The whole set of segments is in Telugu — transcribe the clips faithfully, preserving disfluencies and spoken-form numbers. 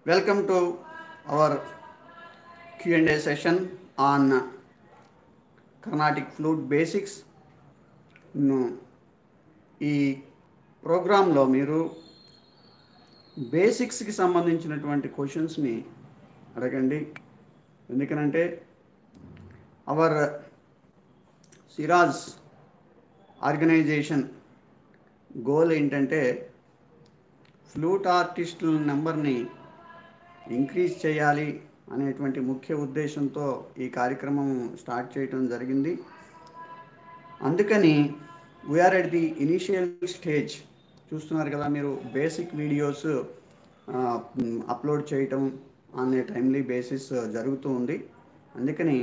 Welcome to our Q and A session on Carnatic Flute Basics. ఈ ప్రోగ్రాంలో మీరు బేసిక్స్కి సంబంధించినటువంటి క్వశ్చన్స్ని అడగండి. ఎందుకనంటే అవర్ సిరాజ్ ఆర్గనైజేషన్ గోల్ ఏంటంటే ఫ్లూట్ ఆర్టిస్టుల నెంబర్ని ఇంక్రీజ్ చేయాలి అనేటువంటి ముఖ్య ఉద్దేశంతో ఈ కార్యక్రమం స్టార్ట్ చేయడం జరిగింది. అందుకని we're at the initial stage. చూస్తున్నారు కదా మీరు, బేసిక్ వీడియోస్ అప్లోడ్ చేయటం అనే టైమ్లీ బేసిస్ జరుగుతూ ఉంది. అందుకని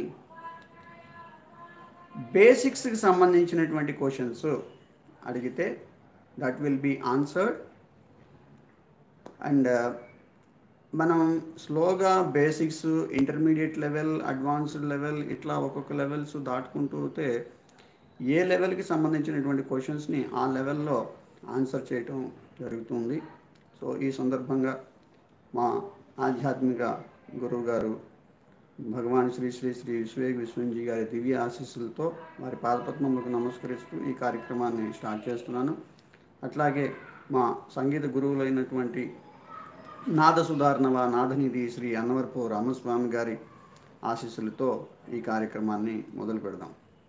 బేసిక్స్కి సంబంధించినటువంటి క్వశ్చన్స్ అడిగితే that will be answered. And మనం స్లోగా basics, intermediate level, advanced level ఇట్లా ఒక్కొక్క లెవెల్స్ దాటుకుంటూ పోతే ఏ లెవెల్కి సంబంధించినటువంటి క్వశ్చన్స్ని ఆ లెవెల్లో ఆన్సర్ చేయటం జరుగుతుంది. సో ఈ సందర్భంగా మా ఆధ్యాత్మిక గురువు గారు భగవాన్ శ్రీ శ్రీ శ్రీ విశ్వేక్ విశ్వంజీ గారి దివ్య ఆశీస్సులతో వారి పాదపద్మములకు నమస్కరిస్తూ ఈ కార్యక్రమాన్ని స్టార్ట్ చేస్తున్నాను. అట్లాగే మా సంగీత గురువులైనటువంటి నాద సుధార్ణవ నాదనిధి శ్రీ అన్నవరపు రామస్వామి గారి ఆశీస్సులతో ఈ కార్యక్రమాన్ని మొదలు పెడదాం.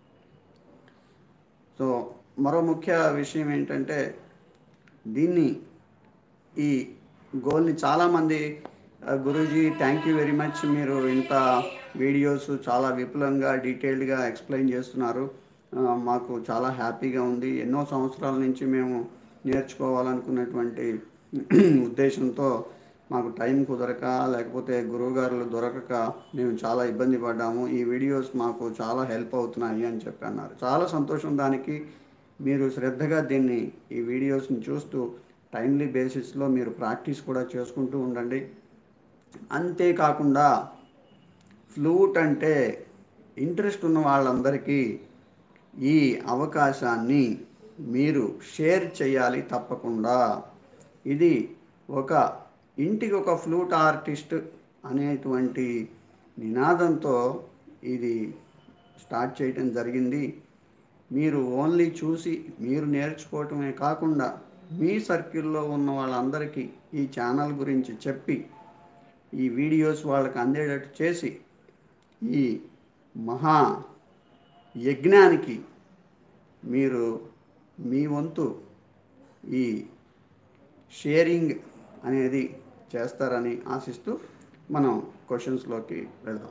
సో మరో ముఖ్య విషయం ఏంటంటే దీన్ని ఈ గోల్ని చాలామంది గురూజీ థ్యాంక్ యూ వెరీ మచ్, మీరు ఇంత వీడియోస్ చాలా విపులంగా డీటెయిల్డ్గా ఎక్స్ప్లెయిన్ చేస్తున్నారు, మాకు చాలా హ్యాపీగా ఉంది. ఎన్నో సంవత్సరాల నుంచి మేము నేర్చుకోవాలనుకున్నటువంటి ఉద్దేశంతో మాకు టైం కుదరక లేకపోతే గురువుగారులు దొరకక మేము చాలా ఇబ్బంది పడ్డాము. ఈ వీడియోస్ మాకు చాలా హెల్ప్ అవుతున్నాయి అని చెప్పి అన్నారు. చాలా సంతోషం. దానికి మీరు శ్రద్ధగా దీన్ని ఈ వీడియోస్ని చూస్తూ టైమ్లీ బేసిస్లో మీరు ప్రాక్టీస్ కూడా చేసుకుంటూ ఉండండి. అంతేకాకుండా ఫ్లూట్ అంటే ఇంట్రెస్ట్ ఉన్న వాళ్ళందరికీ ఈ అవకాశాన్ని మీరు షేర్ చేయాలి తప్పకుండా. ఇది ఒక ఇంటికి ఒక ఫ్లూట్ ఆర్టిస్ట్ అనేటువంటి నినాదంతో ఇది స్టార్ట్ చేయటం జరిగింది. మీరు ఓన్లీ చూసి మీరు నేర్చుకోవటమే కాకుండా మీ సర్కిల్లో ఉన్న వాళ్ళందరికీ ఈ ఛానల్ గురించి చెప్పి ఈ వీడియోస్ వాళ్ళకి అందేటట్టు చేసి ఈ మహా యజ్ఞానికి మీరు మీ వంతు ఈ షేరింగ్ అనేది చేస్తారని ఆశిస్తూ మనం క్వశ్చన్స్లోకి వెళ్దాం.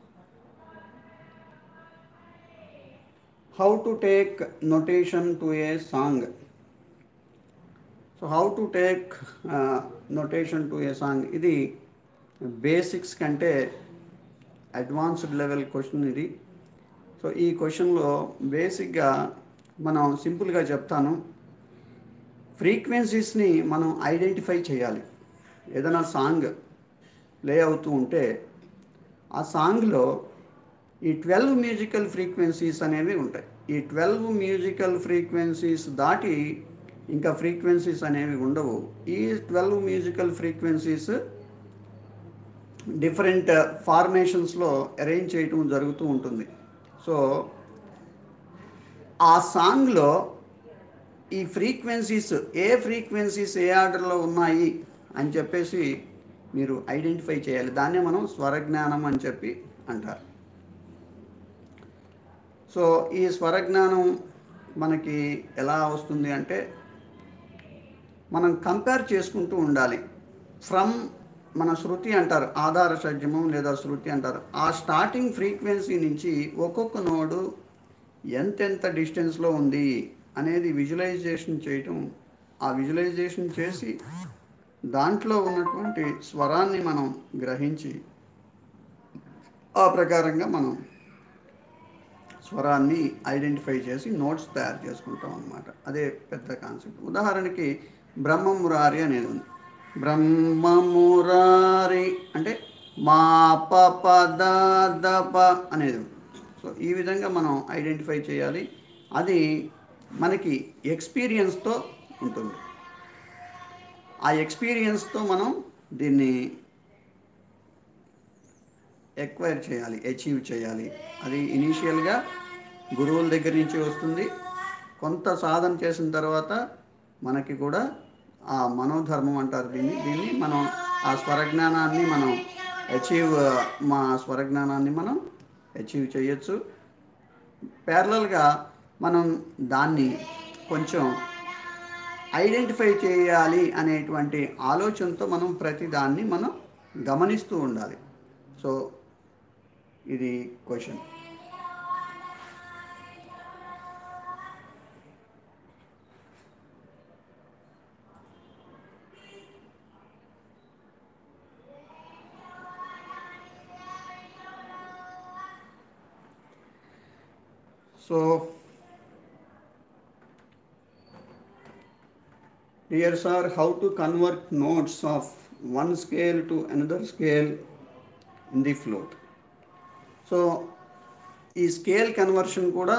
How to take notation to a song. So how to take notation to a song ఇది బేసిక్స్ కంటే అడ్వాన్స్డ్ లెవెల్ క్వశ్చన్ ఇది. సో ఈ క్వశ్చన్లో బేసిక్గా మనం సింపుల్గా చెప్తాను. ఫ్రీక్వెన్సీస్ని మనం ఐడెంటిఫై చేయాలి. ఏదైనా సాంగ్ ప్లే అవుతూ ఉంటే ఆ సాంగ్లో ఈ ట్వెల్వ్ మ్యూజికల్ ఫ్రీక్వెన్సీస్ అనేవి ఉంటాయి. ఈ ట్వెల్వ్ మ్యూజికల్ ఫ్రీక్వెన్సీస్ దాటి ఇంకా ఫ్రీక్వెన్సీస్ అనేవి ఉండవు. ఈ ట్వెల్వ్ మ్యూజికల్ ఫ్రీక్వెన్సీస్ డిఫరెంట్ ఫార్మేషన్స్లో అరేంజ్ చేయటం జరుగుతూ ఉంటుంది. సో ఆ సాంగ్లో ఈ ఫ్రీక్వెన్సీస్ ఏ ఫ్రీక్వెన్సీస్ ఏ ఆర్డర్లో ఉన్నాయి అని చెప్పేసి మీరు ఐడెంటిఫై చేయాలి. దాన్నే మనం స్వరజ్ఞానం అని చెప్పి అంటారు. సో ఈ స్వరజ్ఞానం మనకి ఎలా వస్తుంది అంటే మనం కంపేర్ చేసుకుంటూ ఉండాలి. ఫ్రమ్ మన శృతి అంటారు, ఆధార షడ్జమం లేదా శృతి అంటారు. ఆ స్టార్టింగ్ ఫ్రీక్వెన్సీ నుంచి ఒక్కొక్క నోడు ఎంతెంత డిస్టెన్స్లో ఉంది అనేది విజువలైజేషన్ చేయటం. ఆ విజువలైజేషన్ చేసి దాంట్లో ఉన్నటువంటి స్వరాన్ని మనం గ్రహించి ఆ ప్రకారంగా మనం స్వరాన్ని ఐడెంటిఫై చేసి నోట్స్ తయారు చేసుకుంటాం అన్నమాట. అదే పెద్ద కాన్సెప్ట్. ఉదాహరణకి బ్రహ్మమురారి అనేది ఉంది. బ్రహ్మమురారి అంటే మా ప ప ద ద ప అనేది ఉంది. సో ఈ విధంగా మనం ఐడెంటిఫై చేయాలి. అది మనకి ఎక్స్పీరియన్స్తో ఉంటుంది. ఆ ఎక్స్పీరియన్స్తో మనం దీన్ని ఎక్వైర్ చేయాలి, అచీవ్ చేయాలి. అది ఇనీషియల్గా గురువుల దగ్గర నుంచి వస్తుంది. కొంత సాధన చేసిన తర్వాత మనకి కూడా ఆ మనోధర్మం అంటారు దీన్ని దీన్ని మనం ఆ స్వరజ్ఞానాన్ని మనం అచీవ్ మా స్వరజ్ఞానాన్ని మనం అచీవ్ చేయొచ్చు. ప్యారలల్గా మనం దాన్ని కొంచెం ఐడెంటిఫై చేయాలి అనేటువంటి ఆలోచనతో మనం ప్రతి దాన్ని మనం గమనిస్తూ ఉండాలి. సో ఇది question. So dear sir, how to convert notes of one scale to another scale in the flute? So ఈ స్కేల్ కన్వర్షన్ కూడా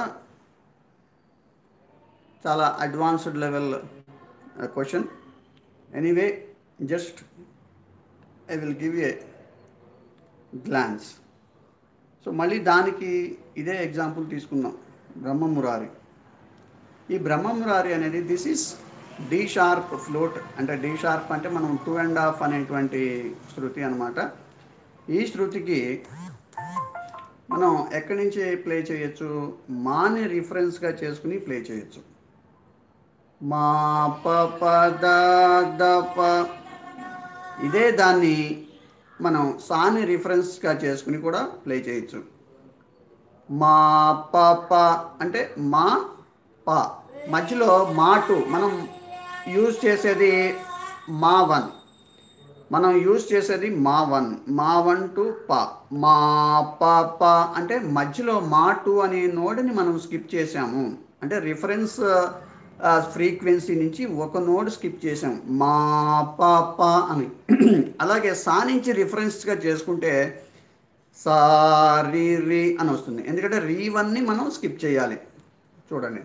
చాలా advanced level question. Anyway just I will give a glance. So మళ్ళీ దానికి ఇదే ఎగ్జాంపుల్ తీసుకుందాం, బ్రహ్మమురారి. ఈ బ్రహ్మమురారి అనేది this is D sharp flute. అంటే డి షార్ప్ అంటే మనం టూ అండ్ హాఫ్ అనేటువంటి శృతి అనమాట. ఈ శృతికి మనం ఎక్కడి నుంచి ప్లే చేయొచ్చు, మాని రిఫరెన్స్గా చేసుకుని ప్లే చేయొచ్చు. మా ప ప ద ద ప, ఇదే దాన్ని మనం సాని రిఫరెన్స్గా చేసుకుని కూడా ప్లే చేయొచ్చు. మా ప ప అంటే మా ప, మధ్యలో మా టూ మనం యూజ్ చేసేది మా వన్, మనం యూజ్ చేసేది మా వన్ మా వన్ టు ప. మా ప ప అంటే మధ్యలో మా టూ అనే నోడ్ని మనం స్కిప్ చేసాము, అంటే రిఫరెన్స్ ఫ్రీక్వెన్సీ నుంచి ఒక నోడ్ స్కిప్ చేసాం, మా ప ప అని. అలాగే సా నుంచి రిఫరెన్స్గా చేసుకుంటే సా రి రి అని వస్తుంది, ఎందుకంటే రీ వన్ని మనం స్కిప్ చేయాలి. చూడండి,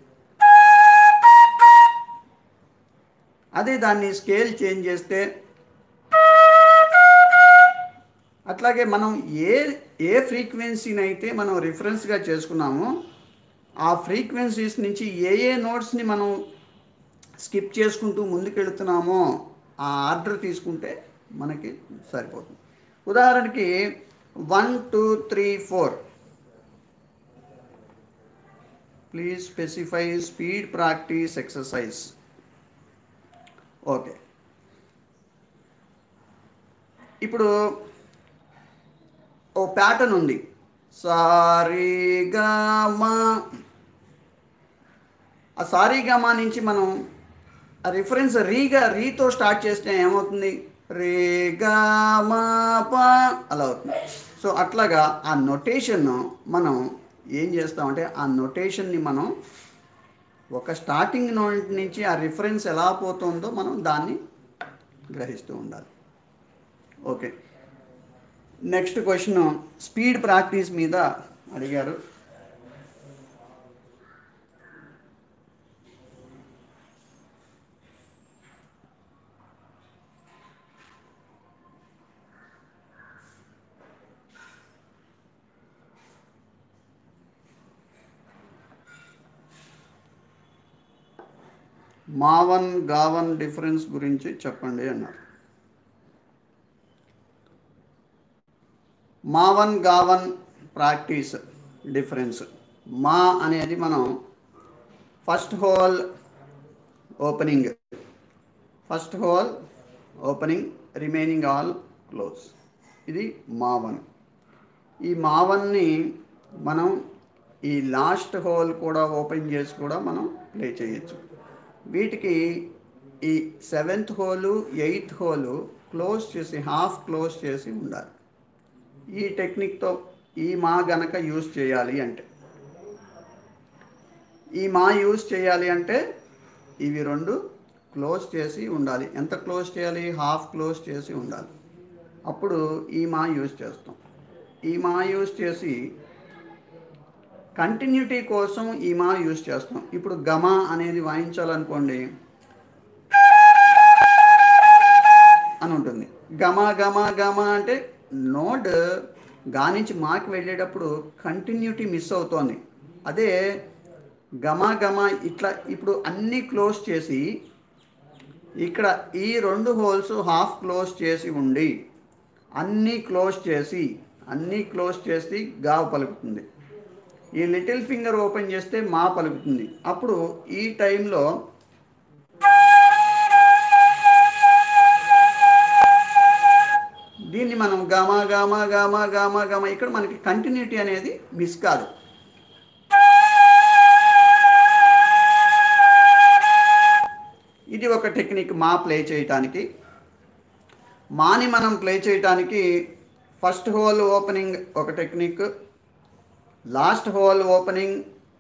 అదే దాన్ని స్కేల్ చేంజ్ చేస్తే, అట్లాగే మనం ఏ ఏ ఫ్రీక్వెన్సీని అయితే మనం రిఫరెన్స్గా చేసుకున్నామో ఆ ఫ్రీక్వెన్సీస్ నుంచి ఏ ఏ నోట్స్ని మనం స్కిప్ చేసుకుంటూ ముందుకెళ్తున్నామో ఆ ఆర్డర్ తీసుకుంటే మనకి సరిపోతుంది. ఉదాహరణకి one two three four, please specify speed practice exercise. Okay, ఇప్పుడు ఓ ప్యాటర్న్ ఉంది, సారీగామా. ఆ సారీగామా నుంచి మనం ఆ రిఫరెన్స్ రీగా రీతో స్టార్ట్ చేస్తే ఏమవుతుంది, రేగామా పా అలా అవుతుంది. సో అట్లాగా ఆ నొటేషన్ మనం ఏం చేస్తామంటే ఆ నొటేషన్ని మనం ఒక స్టార్టింగ్ నోట్ నుంచి ఆ రిఫరెన్స్ ఎలా పోతుందో మనం దాన్ని గ్రహిస్తూ ఉండాలి. Okay, next question speed practice మీద అడిగారు. మావన్ గావన్ డిఫరెన్స్ గురించి చెప్పండి అన్నారు. మావన్ గావన్ ప్రాక్టీస్ డిఫరెన్స్. మా అనేది మనం first hole opening, first hole opening, remaining all close, ఇది మావన్. ఈ మావన్ని మనం ఈ లాస్ట్ హోల్ కూడా ఓపెన్ చేసి కూడా మనం ప్లే చేయొచ్చు. వీటికి ఈ seventh hole eighth hole close చేసి హాఫ్ క్లోజ్ చేసి ఉండాలి. ఈ టెక్నిక్తో ఈ మా గనక యూజ్ చేయాలి అంటే, ఈ మా యూజ్ చేయాలి అంటే ఇవి రెండు క్లోజ్ చేసి ఉండాలి. ఎంత క్లోజ్ చేయాలి, హాఫ్ క్లోజ్ చేసి ఉండాలి. అప్పుడు ఈ మా యూజ్ చేస్తాం. ఈ మా యూజ్ చేసి కంటిన్యూటీ కోసం ఈ మా యూజ్ చేస్తాం. ఇప్పుడు గమ అనేది వాయించాలనుకోండి అని ఉంటుంది. గమ గమ గమ అంటే నోడ్ గా నుంచి మాకి వెళ్ళేటప్పుడు కంటిన్యూటీ మిస్ అవుతోంది. అదే గమ గమ ఇట్లా ఇప్పుడు అన్నీ క్లోజ్ చేసి ఇక్కడ ఈ రెండు హోల్స్ హాఫ్ క్లోజ్ చేసి ఉండి అన్నీ క్లోజ్ చేసి అన్నీ క్లోజ్ చేసి గా పలుకుతుంది. ఈ లిటిల్ ఫింగర్ ఓపెన్ చేస్తే మా పలుకుతుంది. అప్పుడు ఈ టైంలో దీన్ని మనం గామా గామా గామా గామా గామా ఇక్కడ మనకి కంటిన్యూటీ అనేది మిస్ కాదు. ఇది ఒక టెక్నిక్ మా ప్లే చేయటానికి. మాని మనం ప్లే చేయటానికి ఫస్ట్ హోల్ ఓపెనింగ్ ఒక technique, last hole opening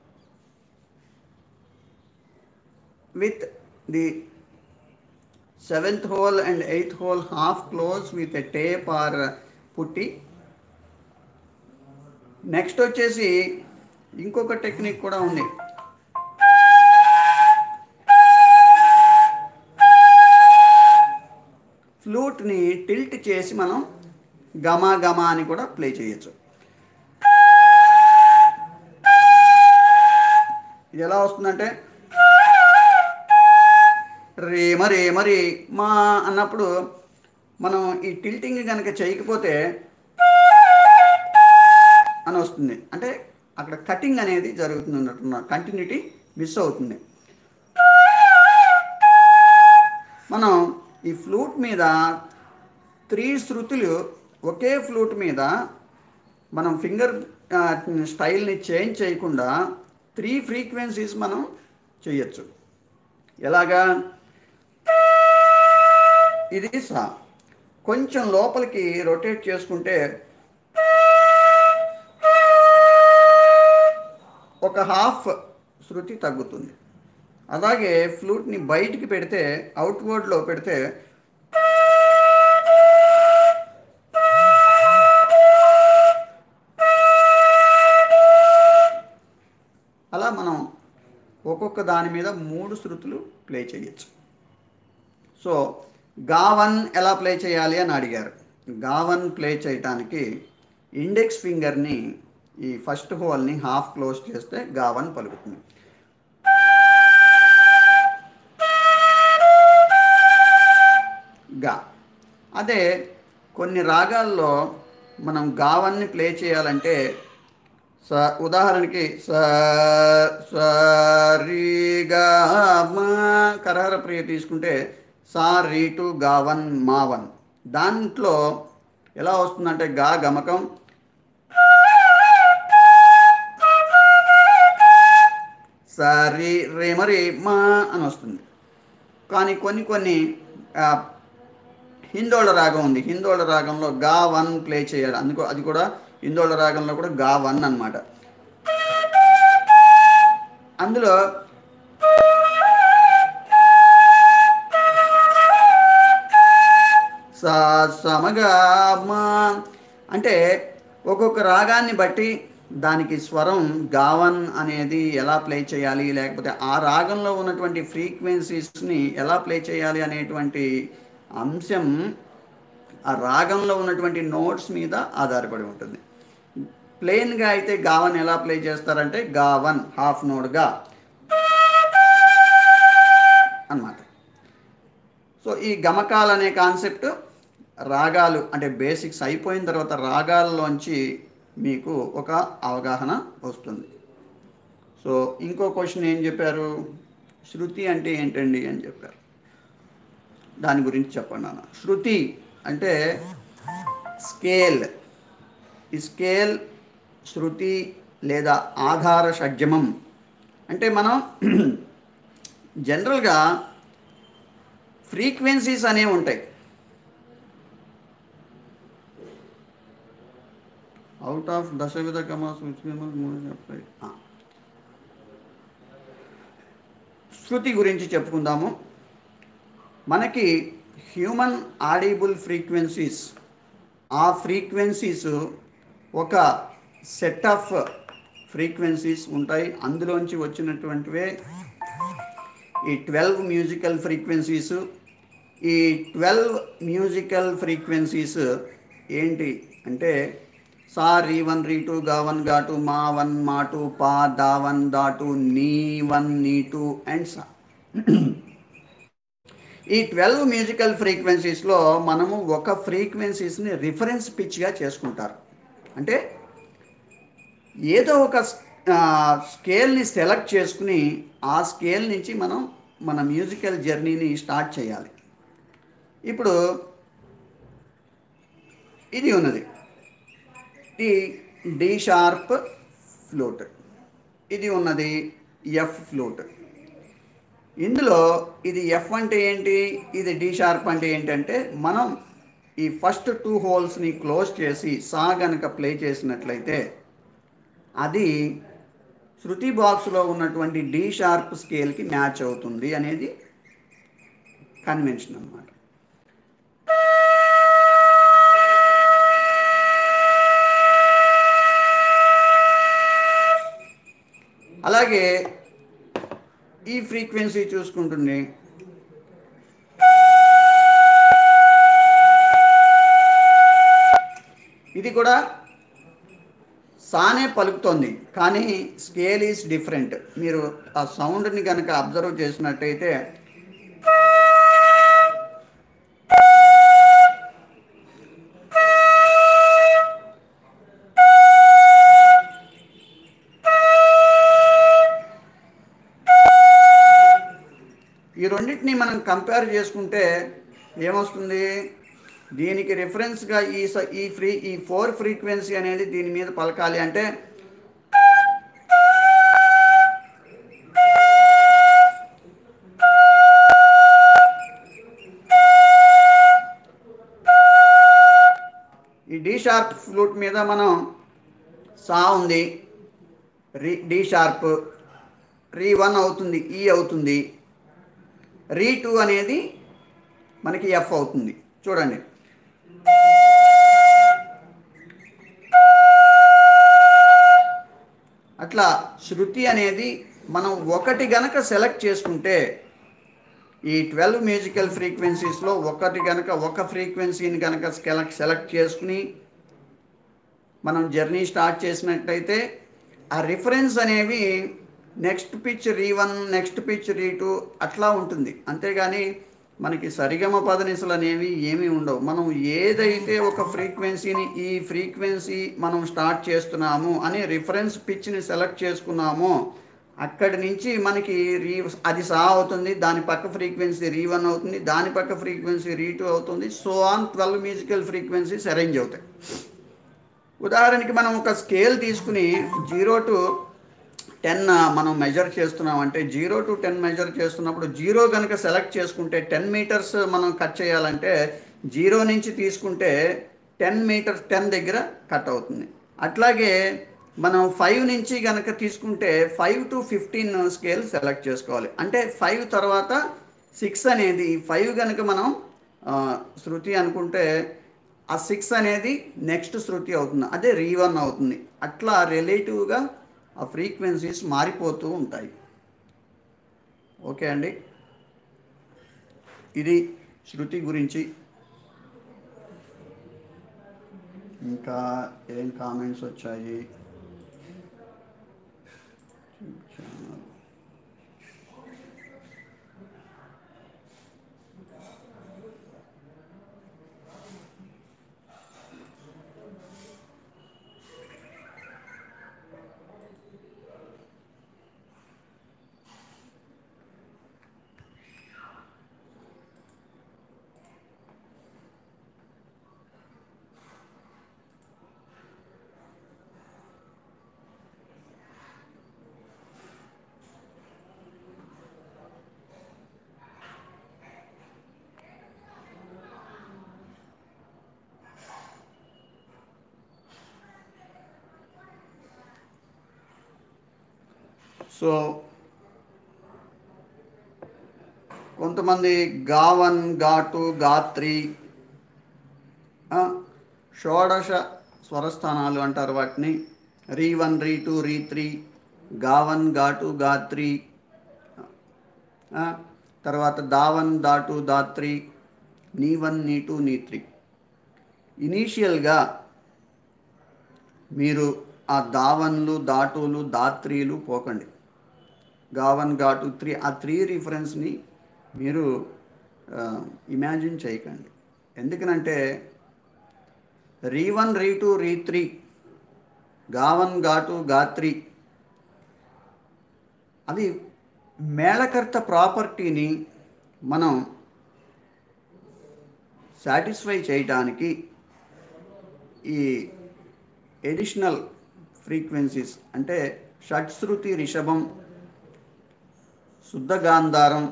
with the seventh hole and eighth hole half close with a tape or putty. Next వచ్చేసి ఇంకొక టెక్నిక్ కూడా ఉంది. ఫ్లూట్ని టిల్ట్ చేసి మనం గమా గమా అని కూడా ప్లే చేయొచ్చు. ఇది ఎలా వస్తుందంటే రేమ రేమ రే మా అన్నప్పుడు మనం ఈ టిల్టింగ్ కనుక చేయకపోతే అని వస్తుంది. అంటే అక్కడ కటింగ్ అనేది జరుగుతుంది అన్నట్టున్న కంటిన్యూటీ మిస్ అవుతుంది. మనం ఈ ఫ్లూట్ మీద త్రీ శృతులు ఒకే ఫ్లూట్ మీద మనం ఫింగర్ స్టైల్ని చేంజ్ చేయకుండా త్రీ ఫ్రీక్వెన్సీస్ మనం చేయొచ్చు. ఎలాగా? ఇది సా, కొంచెం లోపలికి రొటేట్ చేసుకుంటే ఒక హాఫ్ శృతి తగ్గుతుంది. అలాగే ఫ్లూట్ని బయటికి పెడితే అవుట్వర్డ్లో పెడితే అలా మనం ఒక్కొక్క దాని మీద మూడు శృతులు ప్లే చేయొచ్చు. సో గావన్ ఎలా ప్లే చేయాలి అని అడిగారు. గావన్ ప్లే చేయటానికి ఇండెక్స్ ఫింగర్ని ఈ ఫస్ట్ హోల్ని హాఫ్ క్లోజ్ చేస్తే గావన్ పలుకుతుంది. గా. అదే కొన్ని రాగాల్లో మనం గావన్ని ప్లే చేయాలంటే స ఉదాహరణకి స రీ గా మా కరహర ప్రియ తీసుకుంటే సా రీ టు గావన్ మావన్. దాంట్లో ఎలా వస్తుందంటే గా గమకం సరి రే మరి మా అని వస్తుంది. కానీ కొన్ని కొన్ని హిందోళ రాగం ఉంది. హిందోళ రాగంలో గా వన్ ప్లే చేయాలి. అందుకో అది కూడా హిందోళ రాగంలో కూడా గా వన్ అన్నమాట. అందులో సా సమగా మా అంటే ఒక్కొక్క రాగాన్ని బట్టి దానికి స్వరం గావన్ అనేది ఎలా ప్లే చేయాలి, లేకపోతే ఆ రాగంలో ఉన్నటువంటి ఫ్రీక్వెన్సీస్ని ఎలా ప్లే చేయాలి అనేటువంటి అంశం ఆ రాగంలో ఉన్నటువంటి నోట్స్ మీద ఆధారపడి ఉంటుంది. ప్లెయిన్గా అయితే గావన్ ఎలా ప్లే చేస్తారంటే గావన్ హాఫ్ నోట్గా అన్నమాట. సో ఈ గమకాలు అనే కాన్సెప్ట్ రాగాలు అంటే బేసిక్స్ అయిపోయిన తర్వాత రాగాల్లోంచి మీకు ఒక అవగాహన వస్తుంది. సో ఇంకో క్వశ్చన్ ఏం చెప్పారు, శృతి అంటే ఏంటండి అని చెప్పారు. దాని గురించి చెప్పండి అన్న. శృతి అంటే స్కేల్. ఈ స్కేల్ శృతి లేదా ఆధార షడ్జమం అంటే మనం జనరల్గా ఫ్రీక్వెన్సీస్ అనేవి ఉంటాయి. అవుట్ ఆఫ్ దశవిధ కమాస్ చెప్పాయి. శృతి గురించి చెప్పుకుందాము. మనకి హ్యూమన్ ఆడిబుల్ ఫ్రీక్వెన్సీస్, ఆ ఫ్రీక్వెన్సీస్ ఒక సెట్ ఆఫ్ ఫ్రీక్వెన్సీస్ ఉంటాయి. అందులోంచి వచ్చినటువంటివే ఈ ట్వెల్వ్ మ్యూజికల్ ఫ్రీక్వెన్సీస్. ఈ ట్వెల్వ్ మ్యూజికల్ ఫ్రీక్వెన్సీస్ ఏంటి అంటే సా రీ వన్ రీ టూ గా వన్ గా టూ మా వన్ మా టూ పా దా వన్ దా టూ నీ వన్ నీ టూ అండ్ సా. ఈ ట్వెల్వ్ మ్యూజికల్ ఫ్రీక్వెన్సీస్లో మనము ఒక ఫ్రీక్వెన్సీస్ని రిఫరెన్స్ పిచ్గా చేసుకుంటారు. అంటే ఏదో ఒక స్కేల్ని సెలెక్ట్ చేసుకుని ఆ స్కేల్ నుంచి మనం మన మ్యూజికల్ జర్నీని స్టార్ట్ చేయాలి. ఇప్పుడు ఇది ఉన్నది, ఈ డి షార్ప్ ఫ్లూట్, ఇది ఉన్నది ఎఫ్ ఫ్లూట్. ఇందులో ఇది ఎఫ్ అంటే ఏంటి, ఇది డి షార్ప్ అంటే ఏంటంటే మనం ఈ ఫస్ట్ టూ హోల్స్ని క్లోజ్ చేసి సా గనక ప్లే చేసినట్లయితే అది శృతి బాక్స్లో ఉన్నటువంటి డి షార్ప్ స్కేల్కి మ్యాచ్ అవుతుంది అనేది కన్వెన్షన్ అన్నమాట. అలాగే ఈ ఫ్రీక్వెన్సీ చూసుకుంటుంది, ఇది కూడా సానే పలుకుతోంది కానీ స్కేల్ ఈజ్ డిఫరెంట్. మీరు ఆ సౌండ్ని కనుక అబ్జర్వ్ చేసినట్టయితే ఈ రెండింటిని మనం కంపేర్ చేసుకుంటే ఏమొస్తుంది, దీనికి రిఫరెన్స్గా ఈ ఈ ఫ్రీ ఈ ఫోర్ ఫ్రీక్వెన్సీ అనేది దీని మీద పలకాలి అంటే ఈ డి షార్ప్ ఫ్లూట్ మీద మనం సా ఉంది, రీ డి షార్ప్, రీ వన్ అవుతుంది ఈ అవుతుంది, రీ టూ అనేది మనకి ఎఫ్ అవుతుంది. చూడండి, అట్లా శృతి అనేది మనం ఒకటి గనక సెలెక్ట్ చేసుకుంటే ఈ ట్వెల్వ్ మ్యూజికల్ ఫ్రీక్వెన్సీస్లో ఒకటి కనుక ఒక ఫ్రీక్వెన్సీని కనుక సెలెక్ట్ సెలెక్ట్ చేసుకుని మనం జర్నీ స్టార్ట్ చేసినట్టయితే ఆ రిఫరెన్స్ అనేవి నెక్స్ట్ పిచ్ రీ వన్, నెక్స్ట్ పిచ్ రీ టూ అట్లా ఉంటుంది. అంతేగాని మనకి సరిగమ పదనిసలు అనేవి ఏమీ ఉండవు. మనం ఏదైతే ఒక ఫ్రీక్వెన్సీని ఈ ఫ్రీక్వెన్సీ మనం స్టార్ట్ చేస్తున్నాము అని రిఫరెన్స్ పిచ్ని సెలెక్ట్ చేసుకున్నామో అక్కడి నుంచి మనకి రీ అది సా అవుతుంది, దాని పక్క ఫ్రీక్వెన్సీ రీ వన్ అవుతుంది, దాని పక్క ఫ్రీక్వెన్సీ రీ టూ అవుతుంది, so on twelve musical frequencies arrange అవుతాయి. ఉదాహరణకి మనం ఒక స్కేల్ తీసుకుని జీరో టు టెన్ మనం మెజర్ చేస్తున్నాం అంటే జీరో టు టెన్ మెజర్ చేస్తున్నప్పుడు జీరో కనుక సెలెక్ట్ చేసుకుంటే టెన్ మీటర్స్ మనం కట్ చేయాలంటే జీరో నుంచి తీసుకుంటే టెన్ మీటర్స్ టెన్ దగ్గర కట్ అవుతుంది. అట్లాగే మనం ఫైవ్ నుంచి కనుక తీసుకుంటే five to fifteen scale select చేసుకోవాలి. అంటే ఫైవ్ తర్వాత సిక్స్ అనేది ఫైవ్ కనుక మనం శృతి అనుకుంటే ఆ సిక్స్ అనేది నెక్స్ట్ శృతి అవుతుంది, అదే రీ వన్ అవుతుంది. అట్లా రిలేటివ్గా ఆ ఫ్రీక్వెన్సీస్ మారిపోతూ ఉంటాయి. ఓకే అండి, ఇది శృతి గురించి. ఇంకా ఏం కామెంట్స్ వచ్చాయి? సో కొంతమంది గా వన్, గా టూ, గా త్రీ షోడశ స్వరస్థానాలు అంటారు వాటిని. రీ వన్, రీ టూ, రీ త్రీ, గా వన్, గా టూ, గా త్రీ, తర్వాత దా వన్, దా టూ, దా త్రీ, నీ వన్, నీ టూ, నీ త్రీ. ఇనీషియల్గా మీరు ఆ దావన్లు దాటులు దాత్రీలు పోకండి. గావన్ ఘాటు త్రీ ఆ త్రీ రిఫరెన్స్ని మీరు ఇమాజిన్ చేయకండి. ఎందుకనంటే రీ వన్ రీ టూ రీ త్రీ గావన్ ఘాటు గాత్రి అది మేళకర్త ప్రాపర్టీని మనం సాటిస్ఫై చేయటానికి ఈ ఎడిషనల్ ఫ్రీక్వెన్సీస్ అంటే షట్శ్రుతి రిషభం, శుద్ధ గాంధారం,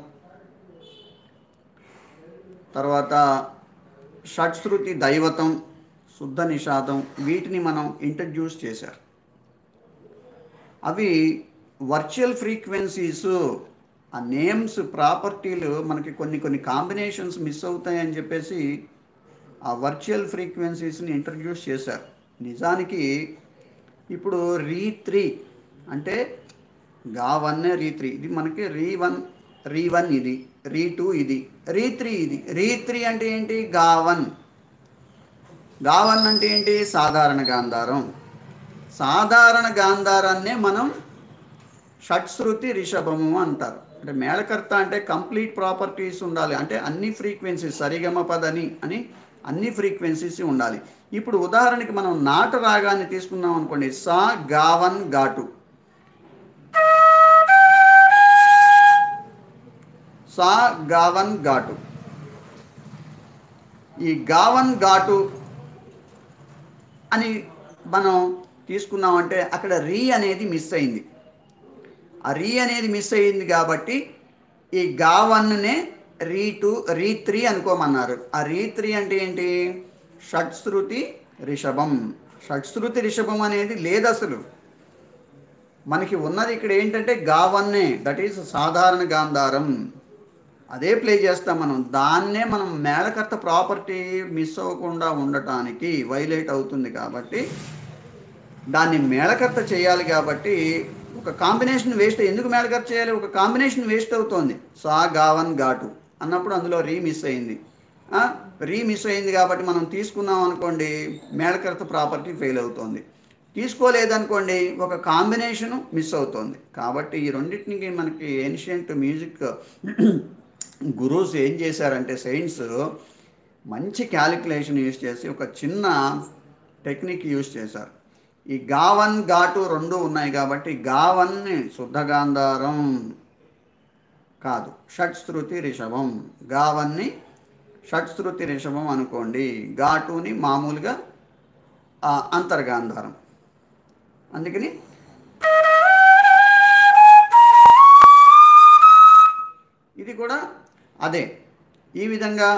తర్వాత షట్శ్రుతి దైవతం, శుద్ధ నిషాదం వీటిని మనం ఇంట్రడ్యూస్ చేశారు. అవి వర్చువల్ ఫ్రీక్వెన్సీస్. ఆ నేమ్స్ ప్రాపర్టీలు మనకి కొన్ని కొన్ని కాంబినేషన్స్ మిస్ అవుతాయని చెప్పేసి ఆ వర్చువల్ ఫ్రీక్వెన్సీస్ని ఇంట్రడ్యూస్ చేశారు. నిజానికి ఇప్పుడు రీ త్రీ అంటే గా వన్ రీ త్రీ ఇది మనకి రీ వన్ రీ వన్ ఇది, రీ టూ ఇది, రీ త్రీ ఇది. రీ త్రీ అంటే ఏంటి? గా వన్. గా వన్ అంటే ఏంటి? సాధారణ గాంధారం. సాధారణ గాంధారాన్నే మనం షట్శ్రుతి రిషభము అంటారు. అంటే మేళకర్త అంటే కంప్లీట్ ప్రాపర్టీస్ ఉండాలి. అంటే అన్ని ఫ్రీక్వెన్సీస్ సరిగమ పదని అని అన్ని ఫ్రీక్వెన్సీస్ ఉండాలి. ఇప్పుడు ఉదాహరణకి మనం నాట రాగాన్ని తీసుకున్నాం అనుకోండి. సా గావన్ ఘాటు, సా గావన్ ఘాటు. ఈ గావన్ ఘాటు అని మనం తీసుకున్నామంటే అక్కడ రీ అనేది మిస్ అయింది. ఆ రీ అనేది మిస్ అయింది కాబట్టి ఈ గావన్నే రీ టూ రీ త్రీ అనుకోమన్నారు. ఆ రీ త్రీ అంటే ఏంటి? షట్శ్రుతి రిషభం. షట్శ్రుతి రిషభం అనేది లేదు అసలు. మనకి ఉన్నది ఇక్కడ ఏంటంటే గావన్నే, దట్ ఈస్ సాధారణ గాంధారం. అదే ప్లే చేస్తాం మనం. దాన్నే మనం మేళకర్త ప్రాపర్టీ మిస్ అవ్వకుండా ఉండటానికి వైలేట్ అవుతుంది కాబట్టి దాన్ని మేళకర్త చేయాలి. కాబట్టి ఒక కాంబినేషన్ వేస్ట్. ఎందుకు మేళకర్త చేయాలి? ఒక కాంబినేషన్ వేస్ట్ అవుతుంది. సా గావన్ ఘాటు అన్నప్పుడు అందులో రీ మిస్ అయింది. రీ మిస్ అయింది కాబట్టి మనం తీసుకున్నాం అనుకోండి, మేళకర్త ప్రాపర్టీ ఫెయిల్ అవుతుంది. తీసుకోలేదనుకోండి, ఒక కాంబినేషను మిస్ అవుతుంది. కాబట్టి ఈ రెండింటికి మనకి ఏన్షియంట్ మ్యూజిక్ గురూస్ ఏం చేశారంటే సైన్స్ మంచి క్యాలిక్యులేషన్ యూజ్ చేసి ఒక చిన్న టెక్నిక్ యూజ్ చేశారు. ఈ గావన్ ఘాటు రెండు ఉన్నాయి కాబట్టి గావన్ని శుద్ధ గాంధారం కాదు, షట్శ్రుతి రిషభం. గావన్ని షట్శ్రుతి రిషభం అనుకోండి, ఘాటుని మామూలుగా అంతర్గాంధారం. అందుకని ఇది కూడా అదే. ఈ విధంగా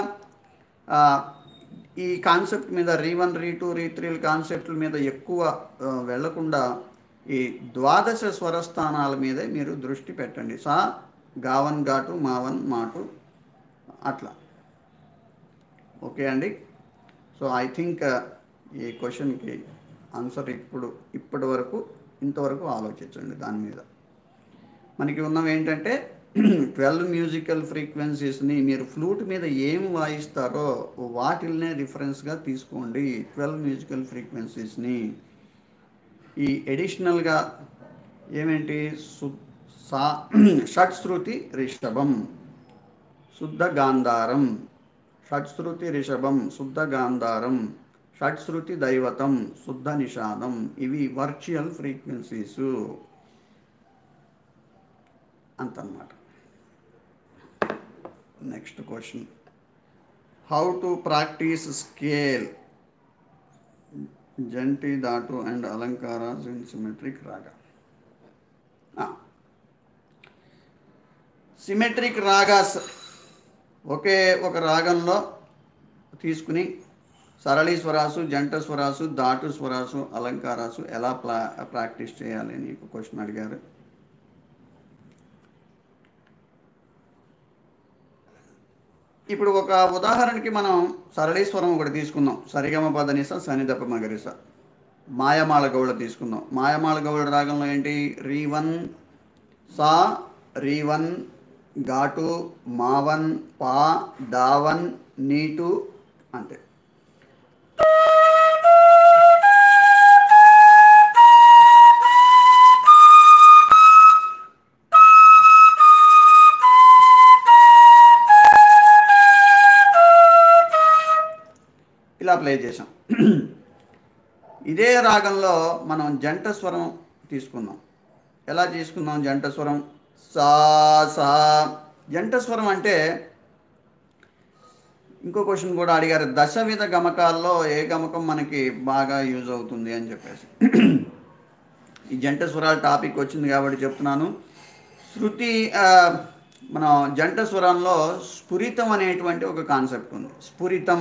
ఈ కాన్సెప్ట్ మీద రీ వన్ రీ టూ రీ త్రీ కాన్సెప్ట్ల మీద ఎక్కువ వెళ్లకుండా ఈ ద్వాదశ స్వరస్థానాల మీదే మీరు దృష్టి పెట్టండి. సా గావన్ ఘాటు, మావన్ మాటు అట్లా. ఓకే అండి. సో ఐ థింక్ ఈ క్వశ్చన్కి ఆన్సర్ ఇప్పుడు ఇప్పటి వరకు ఇంతవరకు ఆలోచించండి. దాని మీద మనకి ఉన్నవి ఏంటంటే ట్వెల్వ్ మ్యూజికల్ ఫ్రీక్వెన్సీస్ని మీరు ఫ్లూట్ మీద ఏం వాయిస్తారో వాటిల్నే రిఫరెన్స్గా తీసుకోండి. ట్వెల్వ్ మ్యూజికల్ ఫ్రీక్వెన్సీస్ని ఈ ఎడిషనల్గా ఏమేంటి? సు సా షట్శ్రుతి రిషభం, శుద్ధ గాంధారం, షట్శ్రుతి రిషభం, శుద్ధ గాంధారం, షట్శ్రుతి దైవతం, శుద్ధ నిషాదం. ఇవి వర్చువల్ ఫ్రీక్వెన్సీసు అంతన్నమాట. Next question, how to practise scale జంటి దాటు అండ్ అలంకారాస్ in symmetric raga. Symmetric ragas ఒకే ఒక రాగంలో తీసుకుని సరళీ స్వరాసు, జంట స్వరాసు, దాటు స్వరాసు, అలంకారాసు ఎలా ప్లా ప్రాక్టీస్ చేయాలి అని ఒక క్వశ్చన్ అడిగారు. ఇప్పుడు ఒక ఉదాహరణకి మనం సరళీస్వరం ఒకటి తీసుకుందాం. సరిగమ పదనిస సనిదప మగరిస. మాయమాల గౌళ తీసుకుందాం. మాయమాల గౌళ రాగంలో ఏంటి? రీ వన్ సా, రీ వన్ ఘాటు, మావన్ పా, దావన్ నీటు అంతే. ఇలా ప్లే చేసాం. ఇదే రాగంలో మనం జంట స్వరం తీసుకుందాం. ఎలా తీసుకుందాం జంట స్వరం? సా సా. జంట స్వరం అంటే ఇంకో క్వశ్చన్ కూడా అడిగారు, దశవిధ గమకాల్లో ఏ గమకం మనకి బాగా యూజ్ అవుతుంది అని చెప్పేసి. ఈ జంట స్వరాల టాపిక్ వచ్చింది కాబట్టి చెప్తున్నాను. శృతి మన జంట స్వరంలో స్ఫురితం అనేటువంటి ఒక కాన్సెప్ట్ ఉంది. స్ఫురితం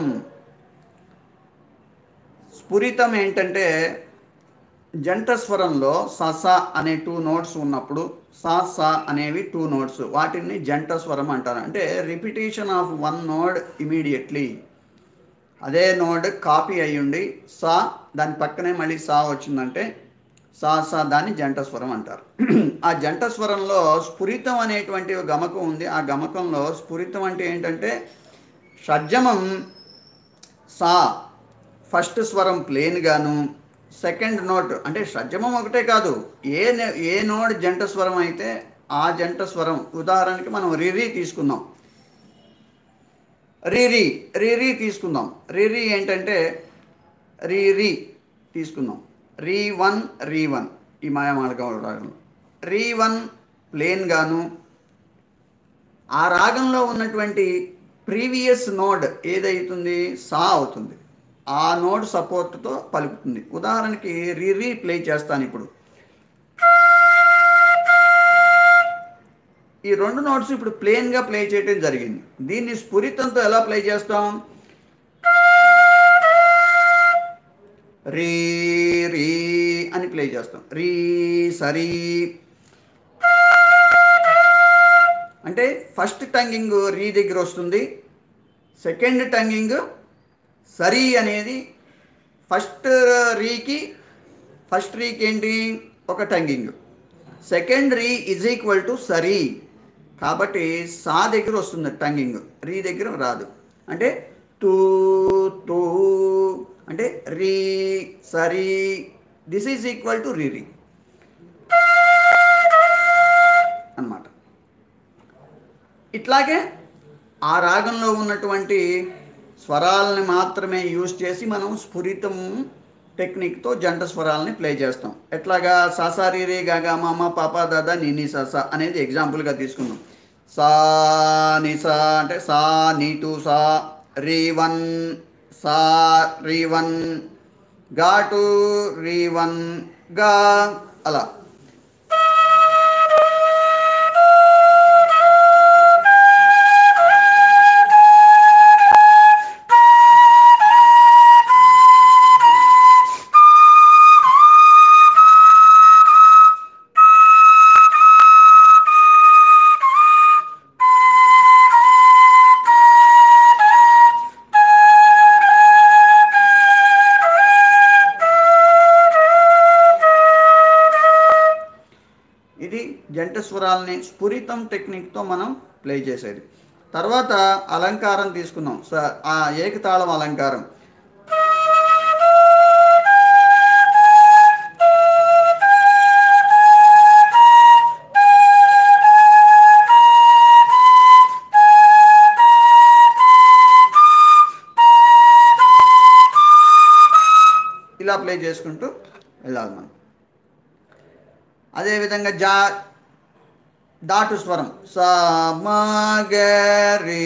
స్ఫురితం ఏంటంటే జంట స్వరంలో స స అనే టూ నోట్స్ ఉన్నప్పుడు సా సా అనేవి టూ నోట్స్, వాటిని జంట స్వరం అంటారు. అంటే repetition of one note immediately, అదే నోడ్ కాపీ అయ్యుండి సా దాని పక్కనే మళ్ళీ సా వచ్చిందంటే సా సా దాన్ని జంట స్వరం అంటారు. ఆ జంట స్వరంలో స్ఫురితం అనేటువంటి గమకం ఉంది. ఆ గమకంలో స్ఫురితం అంటే ఏంటంటే షడ్జమం సా, ఫస్ట్ స్వరం ప్లేన్ గాను, సెకండ్ నోట్ అంటే షడ్జమం ఒకటే కాదు, ఏ ఏ నోడ్ జంట స్వరం అయితే ఆ జంట స్వరం, ఉదాహరణకి మనం రిరి తీసుకుందాం. రిరి రిరి తీసుకుందాం. రిరి ఏంటంటే రిరి తీసుకుందాం. రీ వన్ రీ వన్ ఈ మాయామాళిక రాగంలో రీ వన్ ప్లేన్ గాను, ఆ రాగంలో ఉన్నటువంటి ప్రీవియస్ నోడ్ ఏదైతుంది సా అవుతుంది, ఆ నోడ్ సపోర్ట్తో పలుకుతుంది. ఉదాహరణకి రిరి ప్లే చేస్తాను ఇప్పుడు. ఈ రెండు నోట్స్ ఇప్పుడు ప్లేన్గా ప్లే చేయడం జరిగింది. దీన్ని స్ఫురితంతో ఎలా ప్లే చేస్తాం? రీ రీ అని ప్లే చేస్తాం. రీ సరీ అంటే ఫస్ట్ టంగింగ్ రీ దగ్గర వస్తుంది, సెకండ్ టంగింగ్ సరీ అనేది ఫస్ట్ రీకి ఫస్ట్ రీకి ఏంటి ఒక tonguing, second ri is equal to సరీ. కాబట్టి సా దగ్గర వస్తుంది టంగింగ్, రీ దగ్గర రాదు. అంటే టూ టూ అంటే రీ సరీ, this is equal to ri ri అన్నమాట. ఇట్లాగే ఆ రాగంలో ఉన్నటువంటి స్వరాలని మాత్రమే యూజ్ చేసి మనం స్ఫురితం టెక్నిక్తో జంట స్వరాలని ప్లే చేస్తాం. ఎట్లాగా సాసా రీ రే గాగా మామ పాపా దాదా నీని సాసా అనేది ఎగ్జాంపుల్గా తీసుకుందాం. సా ని సా అంటే సా నీ టూ సా, రీ వన్ సా రీ one, ga two ri one ga, అలా. జంట స్వరాలని స్ఫురితం టెక్నిక్తో మనం ప్లే చేసేది. తర్వాత అలంకారం తీసుకుందాం. ఆ ఏకతాళం అలంకారం. ఇలా ప్లే చేసుకుంటూ వెళ్ళాలి మనం. అదేవిధంగా జా దాటు స్వరం సా మా గ రి,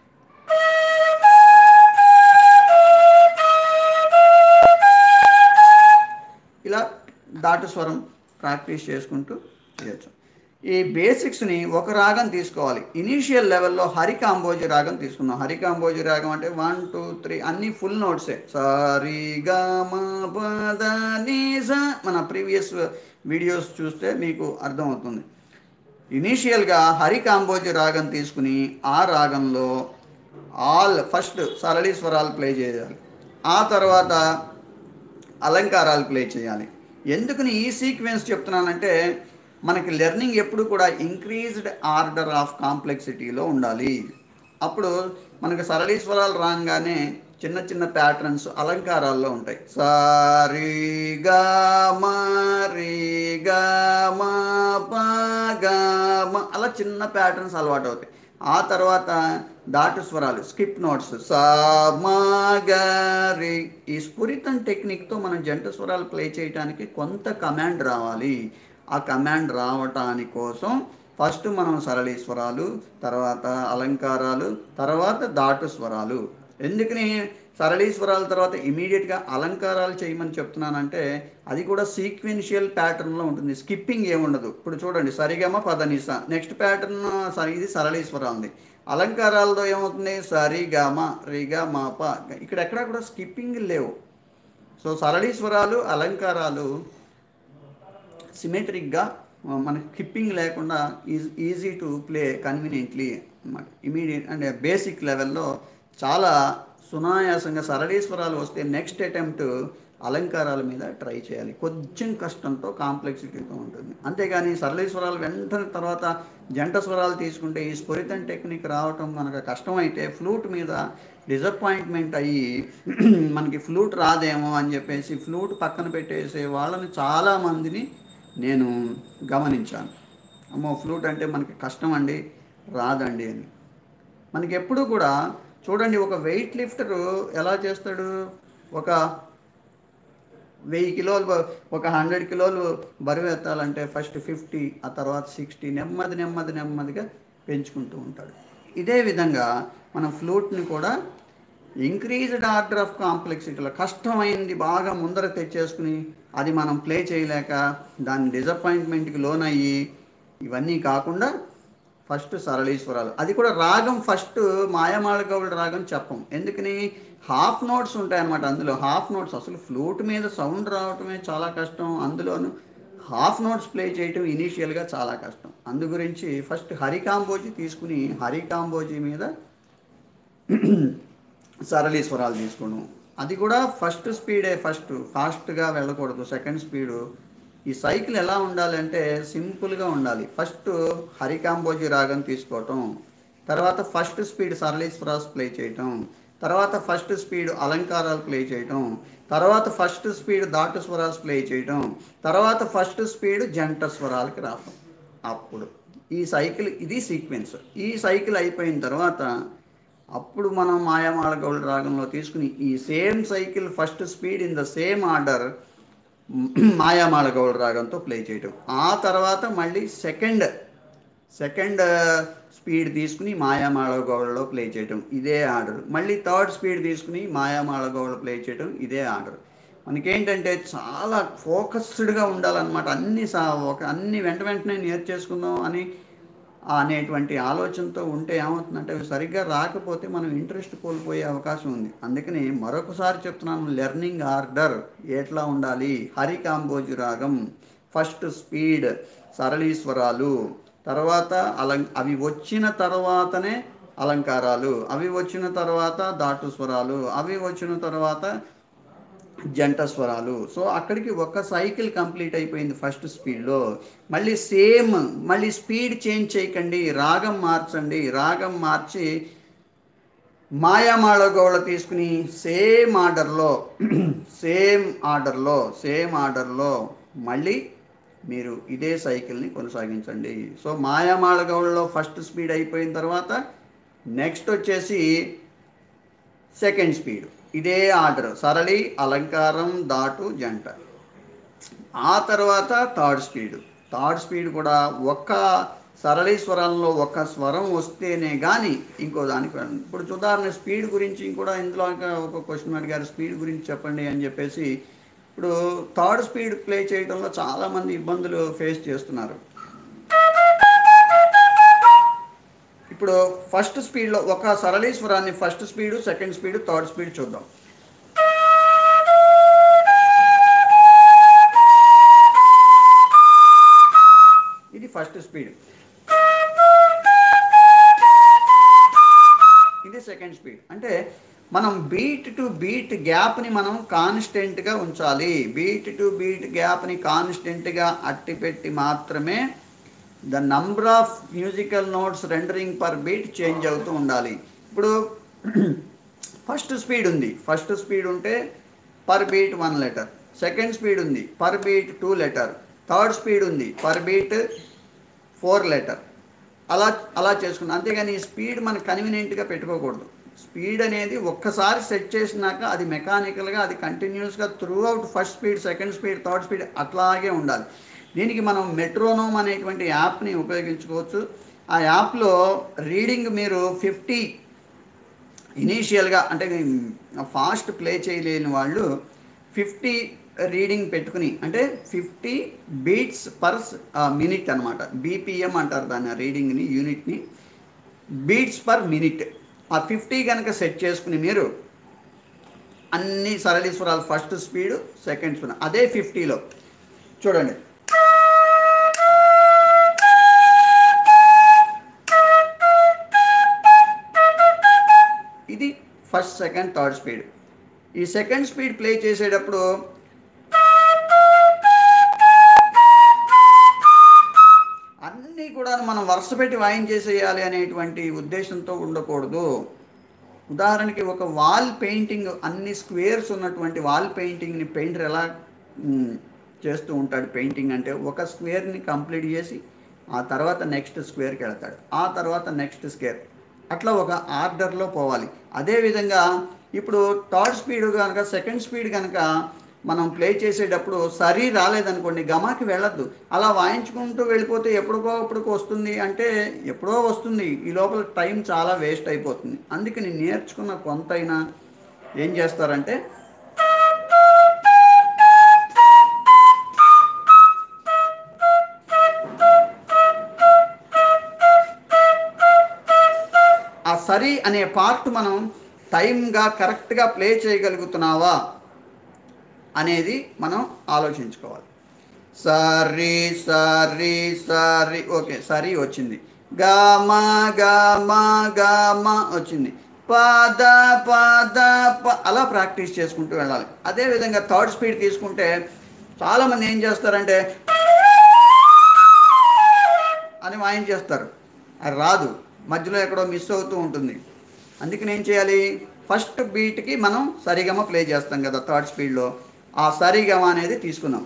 ఇలా దాటు స్వరం ప్రాక్టీస్ చేసుకుంటూ చేయొచ్చు. ఈ బేసిక్స్ని ఒక రాగం తీసుకోవాలి. ఇనీషియల్ లెవెల్లో హరికాంబోజి రాగం తీసుకుందాం. హరికాంబోజి రాగం అంటే వన్ టూ త్రీ అన్నీ ఫుల్ నోట్సే. సారీ గా మా పద నీ సా, మన ప్రీవియస్ వీడియోస్ చూస్తే మీకు అర్థమవుతుంది. ఇనీషియల్గా హరికాంబోజి రాగం తీసుకుని ఆ రాగంలో ఆల్ ఫస్ట్ సరళి స్వరాలు ప్లే చేయాలి, ఆ తర్వాత అలంకారాలు ప్లే చేయాలి. ఎందుకని ఈ సీక్వెన్స్ చెప్తున్నానంటే మనకి లెర్నింగ్ ఎప్పుడు కూడా ఇంక్రీజ్డ్ ఆర్డర్ ఆఫ్ కాంప్లెక్సిటీలో ఉండాలి. అప్పుడు మనకి సరళి స్వరాలు రాగానే చిన్న చిన్న ప్యాటర్న్స్ అలంకారాల్లో ఉంటాయి. సారీ గా మా రీ గా మా పా గా మా, అలా చిన్న ప్యాటర్న్స్ అలవాటు అవుతాయి. ఆ తర్వాత దాటు స్వరాలు స్కిప్ నోట్స్ సా మా గా రి. ఈ స్ఫురితం టెక్నిక్తో మనం జంట స్వరాలు ప్లే చేయడానికి కొంత కమాండ్ రావాలి. ఆ కమాండ్ రావటాని కోసం ఫస్ట్ మనం సరళీ స్వరాలు, తర్వాత అలంకారాలు, తర్వాత దాటు స్వరాలు. ఎందుకని సరళీ స్వరాల తర్వాత ఇమీడియట్గా అలంకారాలు చేయమని చెప్తున్నానంటే అది కూడా సీక్వెన్షియల్ ప్యాటర్న్లో ఉంటుంది, స్కిప్పింగ్ ఏముండదు. ఇప్పుడు చూడండి సరిగమ పదనిస, నెక్స్ట్ ప్యాటర్న్ సరి ఇది సరళీ స్వరం ఉంది. అలంకారాలతో ఏమవుతుంది సరిగమ రిగ మాప, ఇక్కడ ఎక్కడా కూడా స్కిప్పింగ్ లేవు. సో సరళీ స్వరాలు అలంకారాలు సిమెట్రిక్గా మనకి స్కిప్పింగ్ లేకుండా is easy to play conveniently అన్నమాట. ఇమీడియట్ అంటే బేసిక్ లెవెల్లో చాలా సునాయాసంగా సరళీ స్వరాలు వస్తే నెక్స్ట్ అటెంప్ట్ అలంకారాల మీద ట్రై చేయాలి. కొంచెం కష్టంతో కాంప్లెక్సిటీతో ఉంటుంది. అంతేగాని సరళీ స్వరాలు వెంటనే తర్వాత జంట స్వరాలు తీసుకుంటే ఈ స్ఫురితం టెక్నిక్ రావటం కనుక కష్టమైతే ఫ్లూట్ మీద డిసప్పాయింట్మెంట్ అయ్యి మనకి ఫ్లూట్ రాదేమో అని చెప్పేసి ఫ్లూట్ పక్కన పెట్టేసే వాళ్ళని చాలామందిని నేను గమనించాను. అమ్మో ఫ్లూట్ అంటే మనకి కష్టం అండి, రాదండి అని. మనకి ఎప్పుడు కూడా చూడండి ఒక వెయిట్ లిఫ్టరు ఎలా చేస్తాడు, ఒక వెయ్యి కిలోలు ఒక హండ్రెడ్ కిలోలు బరువు ఎత్తాలంటే ఫస్ట్ ఫిఫ్టీ, ఆ తర్వాత సిక్స్టీ, నెమ్మది నెమ్మది నెమ్మదిగా పెంచుకుంటూ ఉంటాడు. ఇదే విధంగా మనం ఫ్లూట్ని కూడా ఇంక్రీజ్డ్ ఆర్డర్ ఆఫ్ కాంప్లెక్సిటీలో కష్టమైంది బాగా ముందర తెచ్చేసుకుని అది మనం ప్లే చేయలేక దాన్ని డిసప్పాయింట్మెంట్కి లోనయ్యి ఇవన్నీ కాకుండా ఫస్ట్ సరళీశ్వరాలు, అది కూడా రాగం ఫస్ట్ మాయమాళగౌళ రాగం చెప్పం. ఎందుకని హాఫ్ నోట్స్ ఉంటాయన్నమాట. అందులో హాఫ్ నోట్స్ అసలు ఫ్లూట్ మీద సౌండ్ రావటమే చాలా కష్టం, అందులోనూ హాఫ్ నోట్స్ ప్లే చేయటం ఇనీషియల్గా చాలా కష్టం. అందు గురించి ఫస్ట్ హరికాంబోజీ తీసుకుని హరికాంబోజీ మీద సరళీ స్వరాలు తీసుకోవడం. అది కూడా ఫస్ట్ స్పీడే, ఫస్ట్ ఫాస్ట్గా వెళ్ళకూడదు, సెకండ్ స్పీడు. ఈ సైకిల్ ఎలా ఉండాలంటే సింపుల్గా ఉండాలి. ఫస్ట్ హరికాంబోజీ రాగం తీసుకోవటం, తర్వాత ఫస్ట్ స్పీడ్ సరళీ స్వరాస్ ప్లే చేయటం, తర్వాత ఫస్ట్ స్పీడ్ అలంకారాలు ప్లే చేయటం, తర్వాత ఫస్ట్ స్పీడ్ దాటు స్వరాలు ప్లే చేయటం, తర్వాత ఫస్ట్ స్పీడ్ జంట స్వరాలకి రావటం. అప్పుడు ఈ సైకిల్, ఇది సీక్వెన్స్. ఈ సైకిల్ అయిపోయిన తర్వాత అప్పుడు మనం మాయమాళగౌళ రాగంలో తీసుకుని ఈ same cycle first speed in the same order Mayamalavagowla రాగంతో ప్లే చేయటం. ఆ తర్వాత మళ్ళీ సెకండ్ సెకండ్ స్పీడ్ తీసుకుని మాయామాళగౌళలో ప్లే చేయటం, ఇదే ఆర్డర్. మళ్ళీ థర్డ్ స్పీడ్ తీసుకుని మాయామాళగౌళ ప్లే చేయటం, ఇదే ఆర్డర్. మనకేంటంటే చాలా ఫోకస్డ్గా ఉండాలన్నమాట. అన్ని సా ఒక అన్ని వెంట వెంటనే నేర్చేసుకుందాం అని అనేటువంటి ఆలోచనతో ఉంటే ఏమవుతుందంటే అవి సరిగ్గా రాకపోతే మనం ఇంట్రెస్ట్ కోల్పోయే అవకాశం ఉంది. అందుకని మరొకసారి చెప్తున్నాను, లెర్నింగ్ ఆర్డర్ ఎట్లా ఉండాలి. హరికాంబోజీ రాగం ఫస్ట్ స్పీడ్ సరళీస్వరాలు, తర్వాత అలం అవి వచ్చిన తర్వాతనే అలంకారాలు, అవి వచ్చిన తర్వాత దాటు స్వరాలు, అవి వచ్చిన తర్వాత జంట స్వరాలు. సో అక్కడికి ఒక సైకిల్ కంప్లీట్ అయిపోయింది ఫస్ట్ స్పీడ్లో. మళ్ళీ సేమ్ మళ్ళీ స్పీడ్ చేంజ్ చేయకండి, రాగం మార్చండి. రాగం మార్చి మాయామాళగౌళ తీసుకుని సేమ్ ఆర్డర్లో సేమ్ ఆర్డర్లో సేమ్ ఆర్డర్లో మళ్ళీ మీరు ఇదే సైకిల్ని కొనసాగించండి. సో మాయామాళగౌళలో ఫస్ట్ స్పీడ్ అయిపోయిన తర్వాత నెక్స్ట్ వచ్చేసి సెకండ్ స్పీడ్, ఇదే ఆర్డర్ సరళి అలంకారం దాటు జంట. ఆ తర్వాత థర్డ్ స్పీడ్ థర్డ్ స్పీడ్ కూడా ఒక్క సరళీ స్వరంలో ఒక స్వరం వస్తేనే కానీ ఇంకో దానికి వెళ్ళండి. ఇప్పుడు ఉదాహరణ స్పీడ్ గురించి కూడా ఇందులో ఒక క్వశ్చన్ అడిగారు, స్పీడ్ గురించి చెప్పండి అని చెప్పేసి. ఇప్పుడు థర్డ్ స్పీడ్ ప్లే చేయడంలో చాలామంది ఇబ్బందులు ఫేస్ చేస్తున్నారు. ఇప్పుడు ఫస్ట్ స్పీడ్లో ఒక సరళీశ్వరాన్ని first speed, second speed, third speed చూద్దాం. ఇది ఫస్ట్ స్పీడ్, ఇది సెకండ్ స్పీడ్. అంటే మనం బీట్ టు బీట్ గ్యాప్ని మనం కాన్స్టెంట్గా ఉంచాలి. బీట్ టు బీట్ గ్యాప్ని కాన్స్టెంట్గా అట్టిపెట్టి మాత్రమే the number of musical notes rendering per beat change అవుతూ ఉండాలి. ఇప్పుడు ఫస్ట్ స్పీడ్ ఉంది, ఫస్ట్ స్పీడ్ ఉంటే per beat one letter. Second speed ఉంది, per beat two letter. Third speed ఉంది, పర్ బీట్ ఫోర్ లెటర్. అలా అలా చేసుకున్నాం. అంతేగాని ఈ స్పీడ్ మనకు కన్వీనియంట్గా పెట్టుకోకూడదు. స్పీడ్ అనేది ఒక్కసారి సెట్ చేసినాక అది మెకానికల్గా అది కంటిన్యూస్గా throughout first speed, second speed, third speed అట్లాగే ఉండాలి. దీనికి మనం మెట్రోనోమ్ అనేటువంటి యాప్ని ఉపయోగించుకోవచ్చు. ఆ యాప్లో రీడింగ్ మీరు ఫిఫ్టీ ఇనీషియల్గా అంటే ఫాస్ట్ ప్లే చేయలేని వాళ్ళు ఫిఫ్టీ రీడింగ్ పెట్టుకుని, అంటే ఫిఫ్టీ బీట్స్ పర్ మినిట్ అనమాట. బీపీఎం అంటారు దాన్ని, రీడింగ్ని యూనిట్ని బీట్స్ పర్ మినిట్. ఆ ఫిఫ్టీ కనుక సెట్ చేసుకుని మీరు అన్ని సరళీస్వరాలు ఫస్ట్ స్పీడ్, సెకండ్ స్పీడ్ అదే ఫిఫ్టీలో చూడండి. ఇది ఫస్ట్, సెకండ్, థర్డ్ స్పీడ్. ఈ సెకండ్ స్పీడ్ ప్లే చేసేటప్పుడు అన్నీ కూడా మనం వరుస పెట్టి వాయించేసేయాలి అనేటువంటి ఉద్దేశంతో ఉండకూడదు. ఉదాహరణకి ఒక వాల్ పెయింటింగ్, అన్ని స్క్వేర్స్ ఉన్నటువంటి వాల్ పెయింటింగ్ని పెయింటర్ ఎలా చేస్తూ ఉంటాడు? పెయింటింగ్ అంటే ఒక స్క్వేర్ని కంప్లీట్ చేసి ఆ తర్వాత నెక్స్ట్ స్క్వేర్కి వెళ్తాడు, ఆ తర్వాత నెక్స్ట్ స్క్వేర్, అట్లా ఒక ఆర్డర్లో పోవాలి. అదేవిధంగా ఇప్పుడు థర్డ్ స్పీడ్ కనుక, సెకండ్ స్పీడ్ కనుక మనం ప్లే చేసేటప్పుడు సరి రాలేదనుకోండి, గమాకి వెళ్ళద్దు. అలా వాయించుకుంటూ వెళ్ళిపోతే ఎప్పుడుకో అప్పుడుకో వస్తుంది అంటే ఎప్పుడో వస్తుంది, ఈ లోపల టైం చాలా వేస్ట్ అయిపోతుంది. అందుకని నేర్చుకున్న కొంతైనా ఏం చేస్తారంటే ఆ సరి అనే పార్ట్ మనం టైంగా కరెక్ట్గా ప్లే చేయగలుగుతున్నావా అనేది మనం ఆలోచించుకోవాలి. సరి సరి సరి ఓకే, సరి వచ్చింది. గమ గమ గమ వచ్చింది. పద పద ప అలా ప్రాక్టీస్ చేసుకుంటూ వెళ్ళాలి. అదేవిధంగా థర్డ్ స్పీడ్ తీసుకుంటే చాలామంది ఏం చేస్తారంటే అని వాయించేస్తారు, అది రాదు, మధ్యలో ఎక్కడో మిస్ అవుతూ ఉంటుంది. అందుకని ఏం చేయాలి? ఫస్ట్ బీట్కి మనం సరిగమ ప్లే చేస్తాం కదా థర్డ్ స్పీడ్లో, ఆ సరిగమ అనేది తీసుకున్నాం.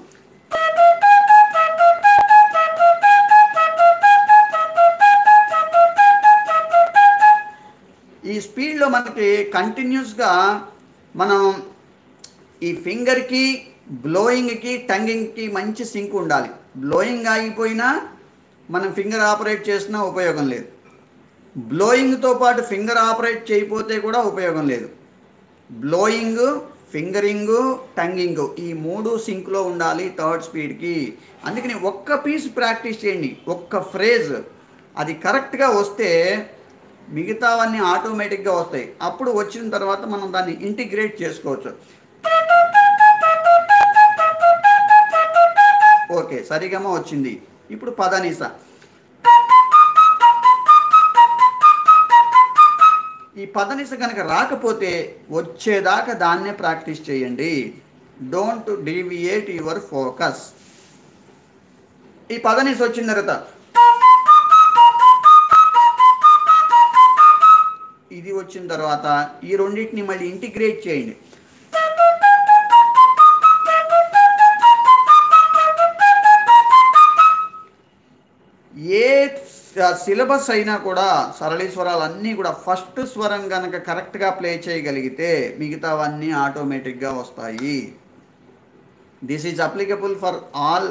ఈ స్పీడ్లో మనకి కంటిన్యూస్గా మనం ఈ ఫింగర్కి, బ్లోయింగ్కి, టంగింగ్కి మంచి సింక్ ఉండాలి. బ్లోయింగ్ ఆగిపోయినా మనం ఫింగర్ ఆపరేట్ చేసినా ఉపయోగం లేదు, బ్లోయింగ్తో పాటు ఫింగర్ ఆపరేట్ చేయకపోతే కూడా ఉపయోగం లేదు. బ్లోయింగ్, ఫింగరింగు, టంగింగు ఈ మూడు సింక్లో ఉండాలి థర్డ్ స్పీడ్కి. అందుకని ఒక్క పీస్ ప్రాక్టీస్ చేయండి, ఒక్క ఫ్రేజ్ అది కరెక్ట్గా వస్తే మిగతావన్నీ ఆటోమేటిక్గా వస్తాయి. అప్పుడు వచ్చిన తర్వాత మనం దాన్ని ఇంటిగ్రేట్ చేసుకోవచ్చు. ఓకే, సరిగమ వచ్చింది. ఇప్పుడు పదనిస. ఈ పదనిస కనుక రాకపోతే వచ్చేదాకా దాన్నే ప్రాక్టీస్ చేయండి. Don't deviate your focus. ఈ పదనిస వచ్చిన తర్వాత ఇది వచ్చిన తర్వాత ఈ రెండింటిని మళ్ళీ ఇంటిగ్రేట్ చేయండి. ఏ సిలబస్ అయినా కూడా సరళి స్వరాలు అన్నీ కూడా ఫస్ట్ స్వరం కనుక కరెక్ట్గా ప్లే చేయగలిగితే మిగతావన్నీ ఆటోమేటిక్గా వస్తాయి. This is applicable for all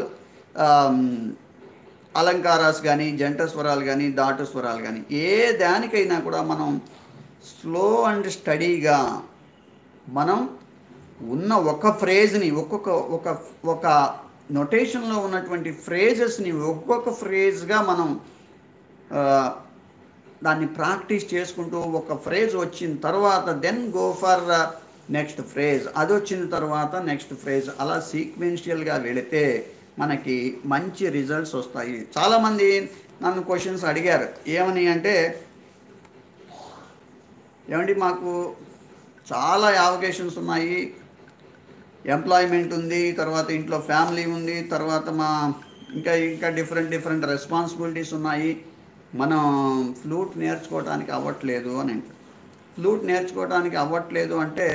అలంకారాస్ కానీ, జంట స్వరాలు కానీ, దాటు స్వరాలు కానీ, ఏ దానికైనా కూడా మనం స్లో అండ్ స్టడీగా మనం ఉన్న ఒక ఫ్రేజ్ని, ఒక్కొక్క ఒక ఒక నొటేషన్లో ఉన్నటువంటి ఫ్రేజెస్ని ఒక్కొక్క ఫ్రేజ్గా మనం దాన్ని ప్రాక్టీస్ చేసుకుంటూ ఒక ఫ్రేజ్ వచ్చిన తర్వాత then go for next phrase, అది వచ్చిన తర్వాత నెక్స్ట్ ఫ్రేజ్, అలా సీక్వెన్షియల్గా వెళితే మనకి మంచి రిజల్ట్స్ వస్తాయి. చాలామంది నన్ను క్వశ్చన్స్ అడిగారు, ఏమని అంటే, ఏమండి మాకు చాలా యావకేషన్స్ ఉన్నాయి, ఎంప్లాయ్మెంట్ ఉంది, తర్వాత ఇంట్లో ఫ్యామిలీ ఉంది, తర్వాత మా ఇంకా ఇంకా డిఫరెంట్ డిఫరెంట్ రెస్పాన్సిబిలిటీస్ ఉన్నాయి, మనం ఫ్లూట్ నేర్చుకోవడానికి అవ్వట్లేదు అని. ఫ్లూట్ నేర్చుకోవడానికి అవ్వట్లేదు అంటే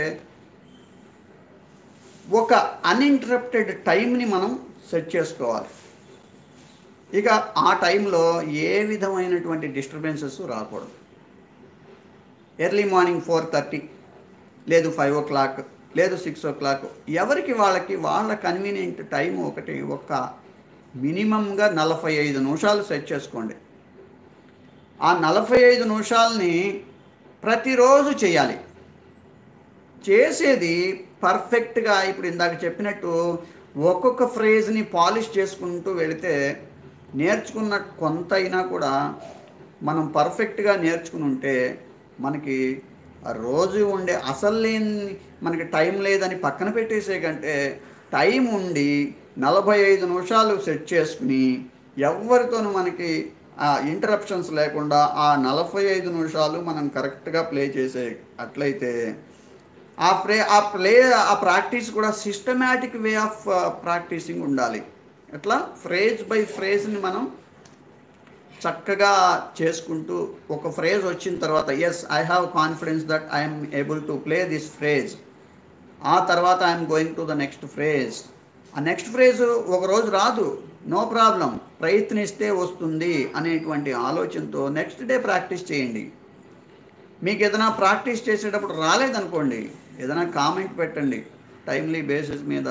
ఒక అన్ఇంటరప్టెడ్ టైంని మనం సెట్ చేసుకోవాలి. ఇక ఆ టైంలో ఏ విధమైనటువంటి డిస్టర్బెన్సెస్ రాకూడదు. ఎర్లీ మార్నింగ్ ఫోర్ థర్టీ లేదు ఫైవ్ ఓ క్లాక్ లేదు సిక్స్ ఓ క్లాక్, ఎవరికి వాళ్ళకి వాళ్ళ కన్వీనియంట్ టైం ఒకటి ఒక మినిమంగా నలభై ఐదు నిమిషాలు సెట్ చేసుకోండి. ఆ నలభై ఐదు నిమిషాలని ప్రతిరోజు చేయాలి. చేసేది పర్ఫెక్ట్గా ఇప్పుడు ఇందాక చెప్పినట్టు ఒక్కొక్క ఫ్రేజ్ని పాలిష్ చేసుకుంటూ వెళితే నేర్చుకున్న కొంత అయినా కూడా మనం పర్ఫెక్ట్గా నేర్చుకుని ఉంటే మనకి ఆ రోజు ఉండే అసలు లేని మనకి టైం లేదని పక్కన పెట్టేసే కంటే టైం ఉండి నలభై ఐదు నిమిషాలు సెట్ చేసుకుని ఎవరితోనూ మనకి ఇంటరప్షన్స్ లేకుండా ఆ నలభై ఐదు నిమిషాలు మనం కరెక్ట్గా ప్లే చేసే అట్లయితే ఆ ప్లే ఆ ప్లే ఆ ప్రాక్టీస్ కూడా సిస్టమేటిక్ వే ఆఫ్ ప్రాక్టీసింగ్ ఉండాలి. అట్లా ఫ్రేజ్ బై ఫ్రేజ్ని మనం చక్కగా చేసుకుంటూ ఒక ఫ్రేజ్ వచ్చిన తర్వాత yes I have confidence that I'm able to play this phrase, ఆ తర్వాత I'm going to the next phrase. ఆ నెక్స్ట్ ఫ్రేజ్ ఒకరోజు రాదు, నో ప్రాబ్లం, ప్రయత్నిస్తే వస్తుంది అనేటువంటి ఆలోచనతో నెక్స్ట్ డే ప్రాక్టీస్ చేయండి. మీకు ఏదైనా ప్రాక్టీస్ చేసేటప్పుడు రాలేదనుకోండి, ఏదైనా కామెంట్ పెట్టండి, టైమ్లీ బేసిస్ మీద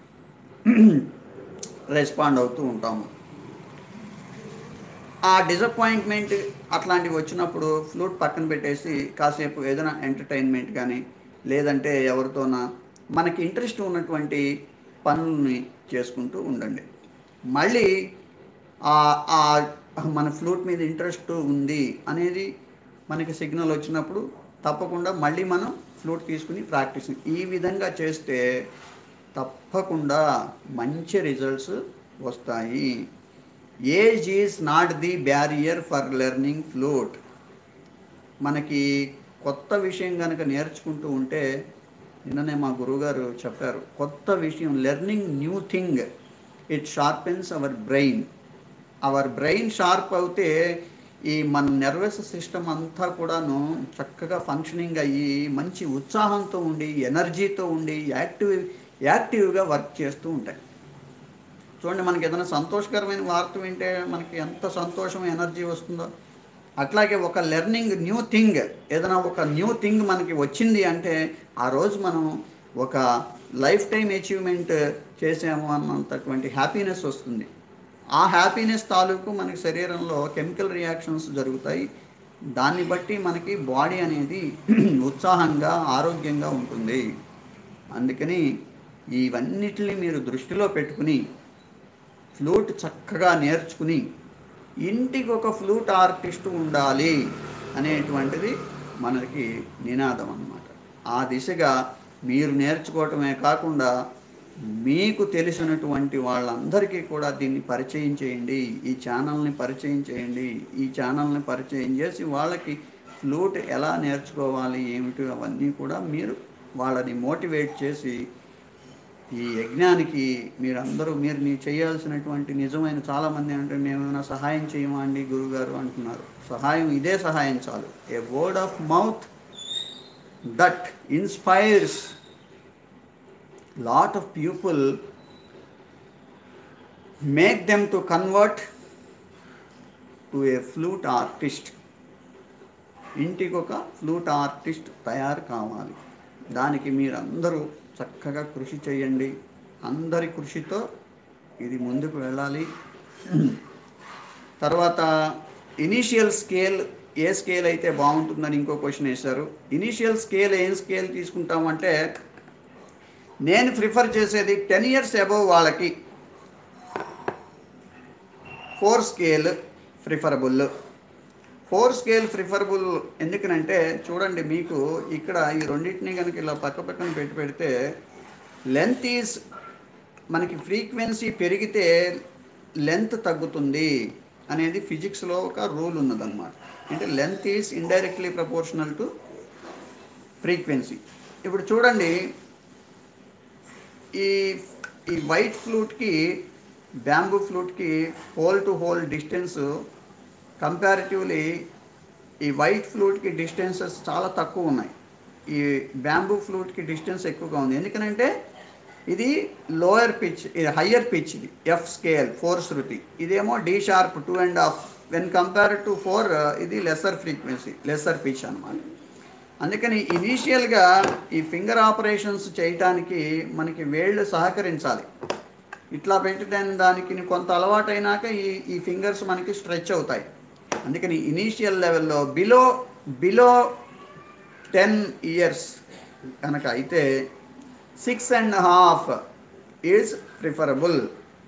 రెస్పాండ్ అవుతూ ఉంటాము. ఆ డిసప్పాయింట్మెంట్ అట్లాంటివి వచ్చినప్పుడు ఫ్లూట్ పక్కన పెట్టేసి కాసేపు ఏదైనా ఎంటర్టైన్మెంట్ కానీ లేదంటే ఎవరితోనా మనకి ఇంట్రెస్ట్ ఉన్నటువంటి పనుల్ని చేసుకుంటూ ఉండండి. మళ్ళీ మన ఫ్లూట్ మీద ఇంట్రెస్ట్ ఉంది అనేది మనకి సిగ్నల్ వచ్చినప్పుడు తప్పకుండా మళ్ళీ మనం ఫ్లూట్ తీసుకుని ప్రాక్టీస్ ఈ విధంగా చేస్తే తప్పకుండా మంచి రిజల్ట్స్ వస్తాయి. Age is not the barrier for learning flute. మనకి కొత్త విషయం కనుక నేర్చుకుంటూ ఉంటే, నిన్ననే మా గురువుగారు చెప్పారు, కొత్త విషయం learning new thing it sharpens our brain. Our brain sharp అవుతే ఈ మన నర్వస్ సిస్టమ్ అంతా కూడాను చక్కగా ఫంక్షనింగ్ అయ్యి మంచి ఉత్సాహంతో ఉండి ఎనర్జీతో ఉండి యాక్టివ్ యాక్టివ్గా వర్క్ చేస్తూ ఉంటాయి. చూడండి, మనకి ఏదైనా సంతోషకరమైన వార్త వింటే మనకి ఎంత సంతోషం ఎనర్జీ వస్తుందో, అట్లాగే ఒక లెర్నింగ్ న్యూ థింగ్ ఏదైనా ఒక న్యూ థింగ్ మనకి వచ్చింది అంటే ఆ రోజు మనం ఒక లైఫ్ టైం అచీవ్మెంట్ చేసాము అన్నంతటువంటి హ్యాపీనెస్ వస్తుంది. ఆ హ్యాపీనెస్ తాలూకు మనకి శరీరంలో కెమికల్ రియాక్షన్స్ జరుగుతాయి. దాన్ని బట్టి మనకి బాడీ అనేది ఉత్సాహంగా ఆరోగ్యంగా ఉంటుంది. అందుకని ఇవన్నిటిని మీరు దృష్టిలో పెట్టుకుని ఫ్లూట్ చక్కగా నేర్చుకుని ఇంటికి ఒక ఫ్లూట్ ఆర్టిస్ట్ ఉండాలి అనేటువంటిది మనకి నినాదం అన్నమాట. ఆ దిశగా మీరు నేర్చుకోవటమే కాకుండా మీకు తెలిసినటువంటి వాళ్ళందరికీ కూడా దీన్ని పరిచయం చేయండి, ఈ ఛానల్ని పరిచయం చేయండి. ఈ ఛానల్ని పరిచయం చేసి వాళ్ళకి ఫ్లూట్ ఎలా నేర్చుకోవాలి ఏమిటి అవన్నీ కూడా మీరు వాళ్ళని మోటివేట్ చేసి ఈ యజ్ఞానికి మీరందరూ మీరు నీ చేయాల్సినటువంటి నిజమైన చాలామంది అంటే మేమేమైనా సహాయం చేయమా అండి గురుగారు అంటున్నారు. సహాయం ఇదే సహాయం చాలు. A word of mouth that inspires lot of people, make them to convert to a flute artist. ఇంటికి ఒక ఫ్లూట్ ఆర్టిస్ట్ తయారు కావాలి. దానికి మీరందరూ చక్కగా కృషి చేయండి. అందరి కృషితో ఇది ముందుకు వెళ్ళాలి. తర్వాత ఇనీషియల్ స్కేల్ ఏ స్కేల్ అయితే బాగుంటుందని ఇంకో క్వశ్చన్ వేశారు. ఇనీషియల్ స్కేల్ ఏం స్కేల్ తీసుకుంటామంటే నేను ప్రిఫర్ చేసేది టెన్ ఇయర్స్ అబోవ్ వాళ్ళకి four scale preferable. Four scale preferable ఎందుకనంటే చూడండి, మీకు ఇక్కడ ఈ రెండింటిని కనుక ఇలా పక్క పక్కన పెట్టి పెడితే లెంత్ ఈజ్ మనకి ఫ్రీక్వెన్సీ పెరిగితే లెంత్ తగ్గుతుంది అనేది ఫిజిక్స్లో ఒక రూల్ ఉన్నదన్నమాట. అంటే length is indirectly proportional to frequency. ఇప్పుడు చూడండి, ఈ ఈ వైట్ ఫ్లూట్కి బ్యాంబూ ఫ్లూట్కి hole to hole distance comparatively ఈ వైట్ ఫ్లూట్కి డిస్టెన్సెస్ చాలా తక్కువ ఉన్నాయి. ఈ బ్యాంబూ ఫ్లూట్కి డిస్టెన్స్ ఎక్కువగా ఉంది. ఎందుకనంటే ఇది లోయర్ పిచ్, ఇది హయ్యర్ పిచ్, ఇది ఎఫ్ స్కేల్ ఫోర్ శృతి, ఇదేమో D sharp two and half. When compare to four ఇది లెసర్ ఫ్రీక్వెన్సీ, లెసర్ పిచ్ అనమాట. అందుకని ఇనీషియల్గా ఈ ఫింగర్ ఆపరేషన్స్ చేయటానికి మనకి వేళ్ళు సహకరించాలి. ఇట్లా పెట్టిన దానికి కొంత అలవాటు అయినాక ఈ ఈ ఫింగర్స్ మనకి స్ట్రెచ్ అవుతాయి. అందుకని ఇనీషియల్ లెవెల్లో బిలో బిలో టెన్ ఇయర్స్ కనుక అయితే six and half is preferable.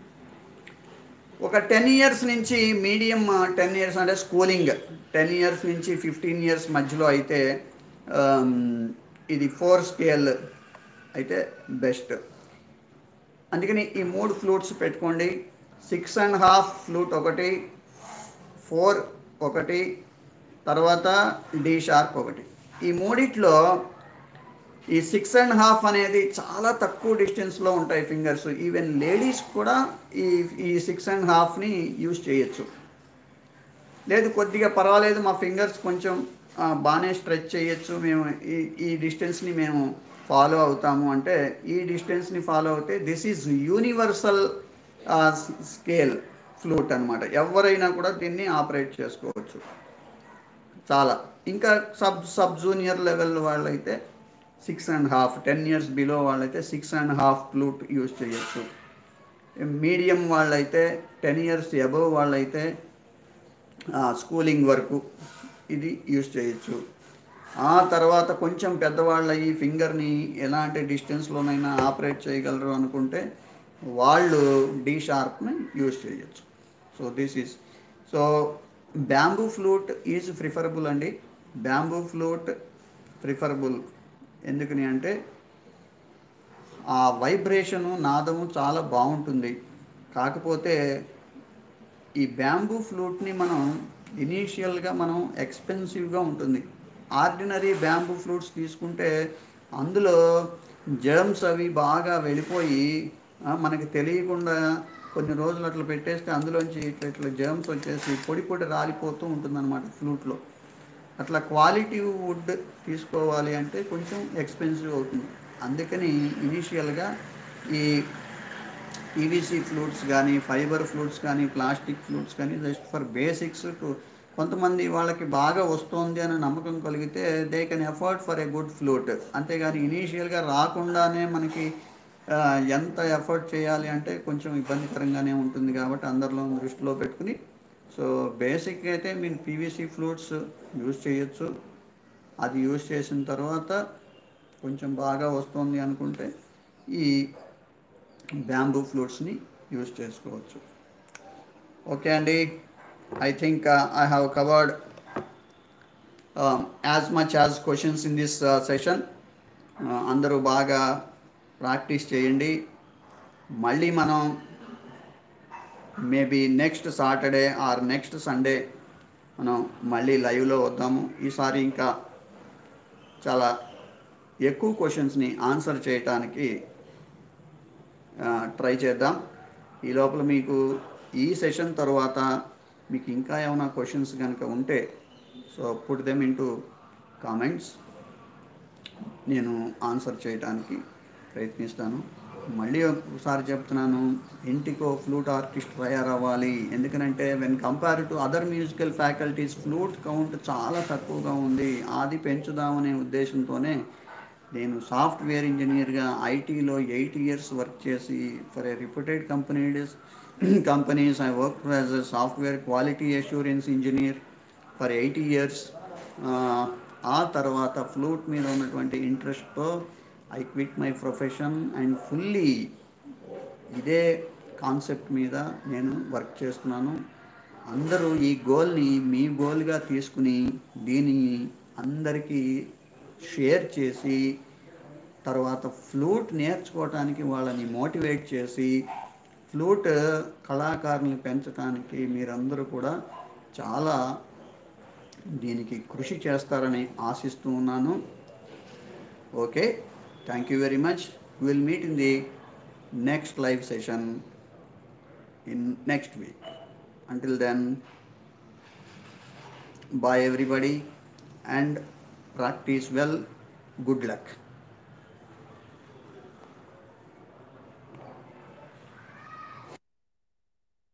ఒక టెన్ ఇయర్స్ నుంచి మీడియం, టెన్ ఇయర్స్ అంటే స్కూలింగ్, టెన్ ఇయర్స్ నుంచి ఫిఫ్టీన్ ఇయర్స్ మధ్యలో అయితే ఇది ఫోర్ స్కేల్ అయితే బెస్ట్. అందుకని ఈ మూడు ఫ్లూట్స్ పెట్టుకోండి. సిక్స్ అండ్ హాఫ్ ఫ్లూట్ ఒకటి, ఫోర్ ఒకటి, తర్వాత డి షార్ప్ ఒకటి. ఈ మూడిట్లో ఈ సిక్స్ అండ్ హాఫ్ అనేది చాలా తక్కువ డిస్టెన్స్లో ఉంటాయి ఫింగర్స్. ఈవెన్ లేడీస్ కూడా ఈ ఈ సిక్స్ అండ్ హాఫ్ని యూజ్ చేయొచ్చు. లేదు కొద్దిగా పర్వాలేదు మా ఫింగర్స్ కొంచెం బాగానే స్ట్రెచ్ చేయొచ్చు, మేము ఈ ఈ డిస్టెన్స్ని మేము ఫాలో అవుతాము అంటే ఈ డిస్టెన్స్ని ఫాలో అవుతే this is universal scale flute అనమాట. ఎవరైనా కూడా దీన్ని ఆపరేట్ చేసుకోవచ్చు చాలా. ఇంకా సబ్ సబ్ జూనియర్ లెవెల్ వాళ్ళైతే six and half, ten years below వాళ్ళైతే six and half flute use చేయొచ్చు. మీడియం వాళ్ళైతే టెన్ ఇయర్స్ అబవ్ వాళ్ళైతే స్కూలింగ్ వరకు ఇది యూజ్ చేయొచ్చు. ఆ తర్వాత కొంచెం పెద్దవాళ్ళ ఈ ఫింగర్ని ఎలాంటి డిస్టెన్స్లోనైనా ఆపరేట్ చేయగలరు అనుకుంటే వాళ్ళు డి షార్ప్ని యూజ్ చేయొచ్చు. So this is so bamboo flute is preferable అండి. బ్యాంబూ ఫ్లూట్ ప్రిఫరబుల్ ఎందుకని అంటే ఆ వైబ్రేషను, నాదము చాలా బాగుంటుంది. కాకపోతే ఈ బ్యాంబూ ఫ్లూట్ని మనం ఇనీషియల్గా మనం ఎక్స్పెన్సివ్గా ఉంటుంది. ఆర్డినరీ బ్యాంబూ ఫ్లూట్స్ తీసుకుంటే అందులో జర్మ్స్ అవి బాగా వెళ్ళిపోయి మనకి తెలియకుండా కొన్ని రోజులు అట్లా పెట్టేస్తే అందులోంచి ఇట్లా ఇట్లా జర్మ్స్ వచ్చేసి పొడి పొడి రాలిపోతూ ఉంటుందన్నమాట ఫ్లూట్లో. అట్లా క్వాలిటీ వుడ్ తీసుకోవాలి అంటే కొంచెం ఎక్స్పెన్సివ్ అవుతుంది. అందుకని ఇనీషియల్గా ఈ పీవీసీ ఫ్లూట్స్ కానీ, ఫైబర్ ఫ్లూట్స్ కానీ, ప్లాస్టిక్ ఫ్లూట్స్ కానీ జస్ట్ ఫర్ బేసిక్స్ టు కొంతమంది వాళ్ళకి బాగా వస్తుంది అని నమ్మకం కలిగితే they can effort for a good flute. అంతేగాని ఇనీషియల్గా రాకుండానే మనకి ఎంత ఎఫర్ట్ చేయాలి అంటే కొంచెం ఇబ్బందికరంగానే ఉంటుంది. కాబట్టి అందరిలో దృష్టిలో పెట్టుకుని సో బేసిక్ అయితే మీరు పీవీసీ ఫ్లూట్స్ యూజ్ చేయొచ్చు. అది యూజ్ చేసిన తర్వాత కొంచెం బాగా వస్తుంది అనుకుంటే ఈ బ్యాంబూ ఫ్లూట్స్ని యూజ్ చేసుకోవచ్చు. ఓకే అండి, I think uh, I have covered uh, as much as questions in this uh, session. uh, అందరూ బాగా ప్రాక్టీస్ చేయండి. మళ్ళీ మనం maybe next Saturday or next Sunday మనం మళ్ళీ లైవ్లో వద్దాము. ఈసారి ఇంకా చాలా ఎక్కువ క్వశ్చన్స్ని ఆన్సర్ చేయటానికి ట్రై చేద్దాం. ఈ లోపల మీకు ఈ సెషన్ తర్వాత మీకు ఇంకా ఏమైనా క్వశ్చన్స్ కనుక ఉంటే so put them into comments, నేను ఆన్సర్ చేయడానికి ప్రయత్నిస్తాను. మళ్ళీ ఒకసారి చెప్తున్నాను, ఇంటికో ఫ్లూట్ ఆర్టిస్ట్ తయారవ్వాలి. ఎందుకనంటే when compare to other musical faculties flute count చాలా తక్కువగా ఉంది. అది పెంచుదామనే ఉద్దేశంతోనే నేను సాఫ్ట్వేర్ ఇంజనీర్గా ఐటీలో ఎయిట్ ఇయర్స్ వర్క్ చేసి for a reputed companies companies I work as a software quality assurance engineer for eight years. ఆ తర్వాత ఫ్లూట్ మీద ఉన్నటువంటి ఇంట్రెస్ట్తో I quit my profession and fully ఇదే కాన్సెప్ట్ మీద నేను వర్క్ చేస్తున్నాను. అందరూ ఈ గోల్ని మీ గోల్గా తీసుకుని దీన్ని అందరికీ షేర్ చేసి తర్వాత ఫ్లూట్ నేర్చుకోవటానికి వాళ్ళని మోటివేట్ చేసి ఫ్లూట్ కళాకారులను పెంచడానికి మీరందరూ కూడా చాలా దీనికి కృషి చేస్తారని ఆశిస్తూ ఉన్నాను. Okay, thank you very much. Will meet in the next live session in next week. Until then, bye everybody and practice well. Good luck.